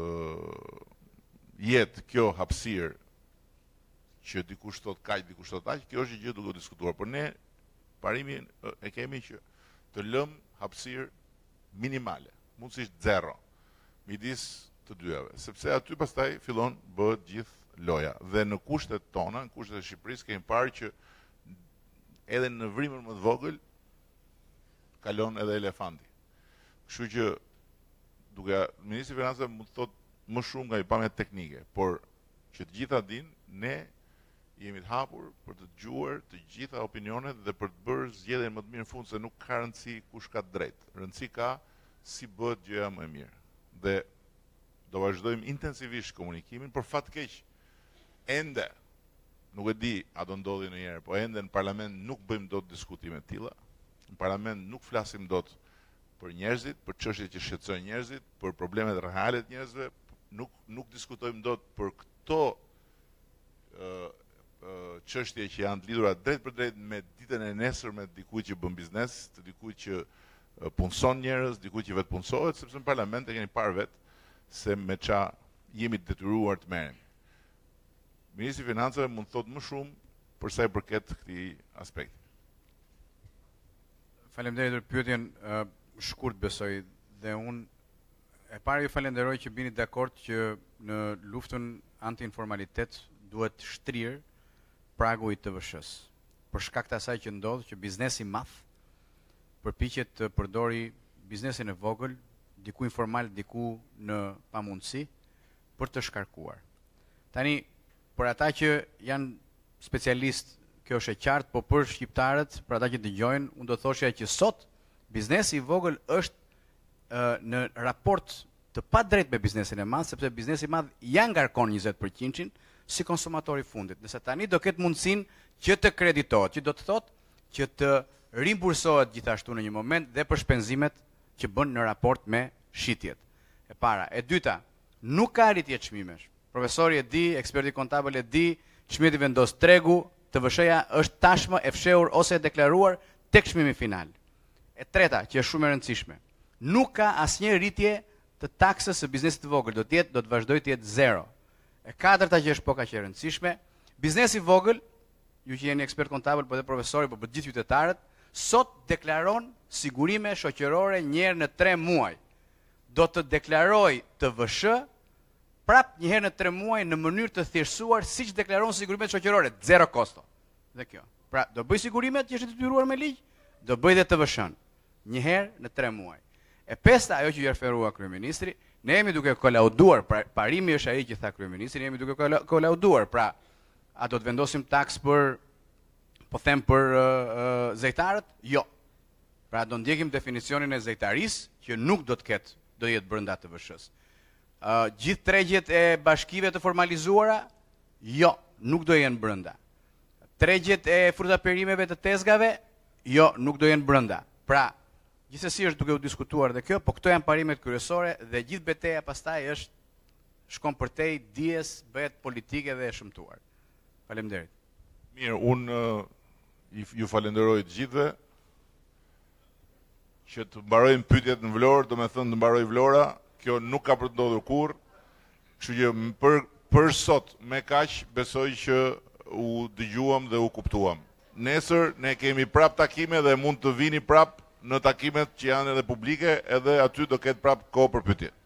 B: jetë kjo hapësirë që dikush thot kaq, dikush thot aq, kjo është gjë duke diskutuar, por ne parimin e kemi që të lëm hapësirë minimale, mundësisht 0, midis të dyave, sepse aty pastaj fillon bëhet gjithë loja. Dhe në kushtet tona, në kushtet e Shqipërisë, kemi parë që edhe në vrimën më të vogël kalon edhe elefanti. Kështu që duke Ministri i Financave mund të thotë më shumë nga i pamjet teknike, por që të gjitha dinë, ne jemi të hapur për të dëgjuar të gjitha opinionet dhe për të bërë zgjedhjen më të mirë në fund, se nuk ka rëndësi kush ka drejt. Rëndësi ka si bëhet gjëja më e mirë. Dhe do vazhdojmë intensivisht komunikimin, por fatkeq ende nuk e di a do ndodhi ndonjëherë, po ende në parlament nuk bëjmë dot diskutime të tilla. Në parlament nuk flasim dot për njerëzit, për çështjet që shqetësojnë njerëzit, për problemet reale të njerëzve, nuk diskutojmë dot për këto çështje që janë të lidhura drejt për drejt me ditën e nesërme të dikujt që bën biznes, të dikujt që punson njerëz, dikujt që vetë punsohet, sepse në parlament e keni parë vetë se me ça jemi të detyruar të merremi. Ministri i Financave mund të thotë më shumë për sa i përket këtij aspekti.
L: Faleminderit për pyetjen, shkurt besoj dhe unë e para ju falenderoj që bini dakord që në luftën anti-informalitet duhet shtrirë pragu i TVSH-s. Për shkak të asaj që ndodh që biznesi i madh përpiqet të përdori biznesin e vogël, diku informal, diku në pamundësi, për të shkarkuar. Tani, për ata që janë specialist, kjo është e qartë, po për shqiptarët, për ata që dëgjojnë, unë do thoshja që sot biznesi i vogël është në raport të pa drejt me biznesin e madh, sepse biznesi i madh ja ngarkon 20% si konsumatori fundit. Nëse tani do ketë mundësinë që të kreditohet, që do të thotë që të rimbursohet gjithashtu në një moment dhe për shpenzimet që bën në raport me shitjet. E para, e dyta, nuk ka rritje çmimesh. Profesori e di, eksperti kontabël e di, çmimi vendos tregu, TVSH-ja është tashmë e fshehur ose e deklaruar tek çmimi final. E treta, që është shumë e rëndësishme, nuk ka asnjë rritje të taksës së biznesit të vogël, do të vazhdojë të jetë zero. E katërta që është po kaq e rëndësishme, biznesi i vogël, ju që jeni ekspert kontabël, po dhe profesori, po për gjithë qytetarët, sot deklaron sigurime shoqërore një herë në 3 muaj. Do të deklaroj TVSH prap një herë në 3 muaj në mënyrë të thjeshtësuar siç deklaron sigurimet shoqërore, zero kosto. Dhe kjo. Pra, do bëj sigurimet që është detyruar me ligj, do bëj dhe TVSH-n një herë në 3 muaj. E pesta, ajo që ju referua kryeministri, ne jemi duke kolauduar, pra parimi është ai që tha kryeministri, ne jemi duke kolauduar, pra a do të vendosim taks për, po them për zejtarët? Jo. Pra do ndjekim definicionin e zejtarisë që nuk do të ketë, do jetë brenda TVSH-s. Gjithë tregjet e bashkive të formalizuara? Jo, nuk do jenë brenda. Tregjet e frutaperimeve të tezgave? Jo, nuk do jenë brenda. Pra, gjithsesi është duke u diskutuar dhe kjo, po këto janë parimet kryesore dhe gjithë betejë pastaj shkon përtej dijes, bëhet politike dhe e shëmtuar. Faleminderit.
B: Mirë, unë ju falenderoj të gjithëve që të mbarojmë pyetjet në Vlorë, do me thënë të mbaroj Vlora, kjo nuk ka për të ndodhur kurrë, kështu që për sot me kaq besoj që u dëgjuam dhe u kuptuam. Nesër ne kemi prap takime dhe mund të vini prap në takimet që janë edhe publike, edhe aty do ketë prap kohë për pyetje.